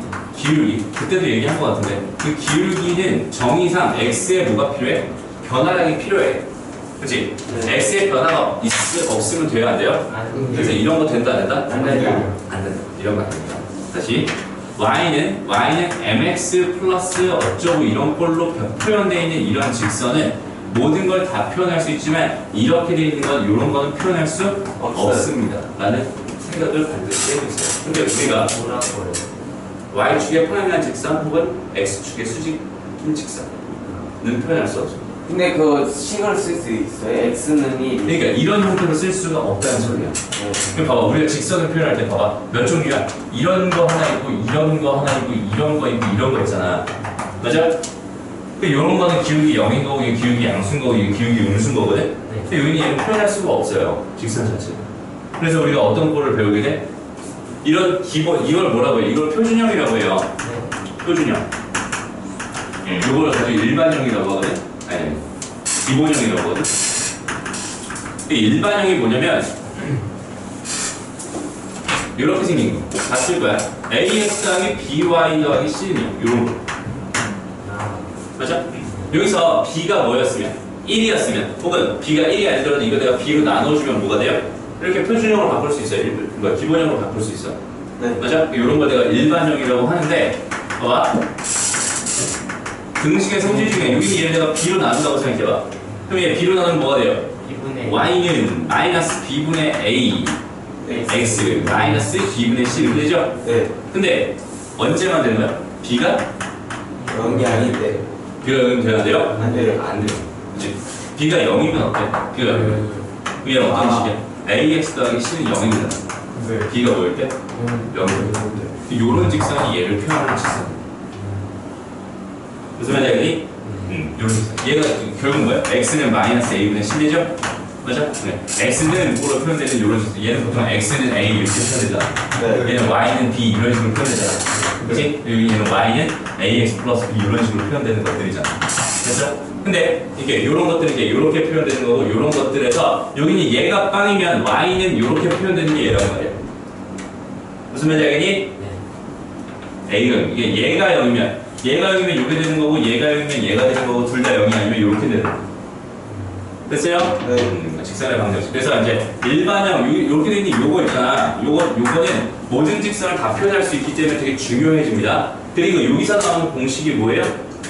기울기 그때도 얘기한 것 같은데 그 기울기는 정의상 x에 뭐가 필요해? 변화량이 필요해. 그렇지? 네. x에 변화가 있, 없으면 돼요 안 돼요? 안 그래서 이런 거 된다 안 된다? 안 된다. 안 된다. 이런 거 안 된다. 다시 y는 y는 mx 플러스 어쩌고 이런 꼴로 표현되어 있는 이런 직선은 모든 걸 다 표현할 수 있지만 이렇게 되어 있는 건 이런 거는 표현할 수 없습니다. 라는 생각을 반드시 해주세요 근데 우리가 뭐라고요? y축의 평행한 직선 혹은 x축의 수직인 직선은 표현할 수 없죠. 근데 그 식을 쓸 수 있어요? x는 이. 그러니까 이런 형태로 쓸 수가 없다는 소리야. 그럼 봐봐, 우리가 직선을 표현할 때 봐봐, 몇 종류야? 이런 거 하나 있고, 이런 거 하나 있고, 이런 거 있고, 이런 거 있잖아. 맞아? 그 이런 거는 기울기 영인 거고, 이게 기울기 양수인 거고, 이게 기울기 음수인 거거든? 네. 근데 여기는 얘는 표현할 수가 없어요. 직선 자체는. 그래서 우리가 어떤 꼴을 배우게 돼? 이런 기본, 이걸 뭐라고 해요? 이걸 표준형이라고 해요. 네. 표준형. 이걸 가지고 일반형이라고 하거든? 아니, 기본형이라고 하거든? 이 일반형이 뭐냐면 이렇게 생긴 거 다 쓸 거야. ax 더하기 by 더하기 c는 이런 거 아, 맞아? 여기서 b가 뭐였으면 일이었으면 혹은 b가 일이 아니더라도 이거 내가 b로 나눠주면 뭐가 돼요? 이렇게 표준형으로 바꿀 수 있어요. 일, 그러니까 기본형으로 바꿀 수 있어. 네. 맞아? 이런 거 내가 일반형이라고 하는데 봐봐 등식의 성질 중에 여기 얘를 내가 b로 나눈다고 생각해봐. 그럼 얘 b로 나누면 뭐가 돼요? 이분의 y는 마이너스 b분의 a x 마이너스 b분의 c로 되죠? 네. 근데 언제만 되는 거야? b가? 영이 아닌데. b가 영이면 돼야 돼요? 안 돼요. 안 돼요. 그치? b가 영이면 어때? b가 영이면 얘는 어떤 아. 식이야? ax 더하기 c는 영이잖아. 네. b가 뭐일 때? 영이일 때. 요런 직선이 얘를 표현하는 직선. 무슨 말인지 알겠니? 음, 요런 직선. 얘가 결국 뭐야? x는 마이너스 a분의 c죠? 맞아? 네. x는 뭐로 표현되는 요런 직선. 얘는 보통 x는 a 이렇게 표현되잖아. 네. 얘는 y는 b 이런 식으로 표현되잖아. 그치? 얘는 y는 ax 플러스 b 이런 식으로 표현되는 것들이잖아. 됐죠? 근데 이게 요런 것들은 이제 요렇게 표현되는 거고 요런 것들에서 여기는 얘가 빵이면 y는 요렇게 표현되는 게 얘란 말이야. 무슨 말인지 알겠니? 네. a가 영. 이게 얘가 영이면 얘가 영이면 요게 되는 거고 얘가 영이면 얘가 되는 거고 둘 다 영이 아니면 요렇게 되는 거. 됐어요? 네. 음, 직선의 방정식. 그래서 이제 일반형 요, 요렇게 되는 요거 있잖아. 요거 요거는 모든 직선을 다 표현할 수 있기 때문에 되게 중요해집니다. 그리고 여기서 나오는 공식이 뭐예요?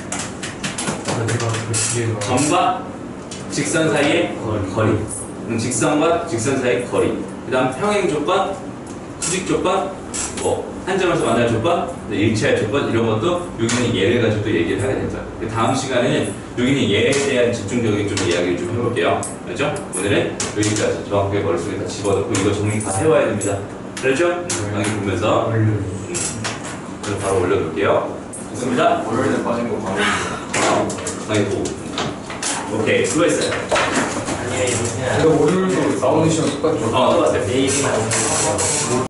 점과 직선 사이의 거리. 음, 직선과 직선 사이의 거리. 그다음 평행 조건, 수직 조건, 뭐 한 점에서 만날 조건, 일치할 조건 이런 것도 여기는 얘를 가지고 또 얘기를 하게 됩니다. 다음 시간에는 여기는 얘에 대한 집중적인 좀 이야기를 좀 해볼게요. 그렇죠? 오늘은 여기까지 정확하게 머릿속에 다 집어넣고 이거 정리 다 해와야 됩니다. 그렇죠? 강의 보면서 음, 그래서 바로 올려둘게요. 좋습니다. 월요일에 빠진 거 바로. 강의 보고. 오케이, 수고했어요. 아니에요. 이분은 근데 월요일도 나오는 시간 똑같죠? 어, 또 봤어요. 내일이나 오늘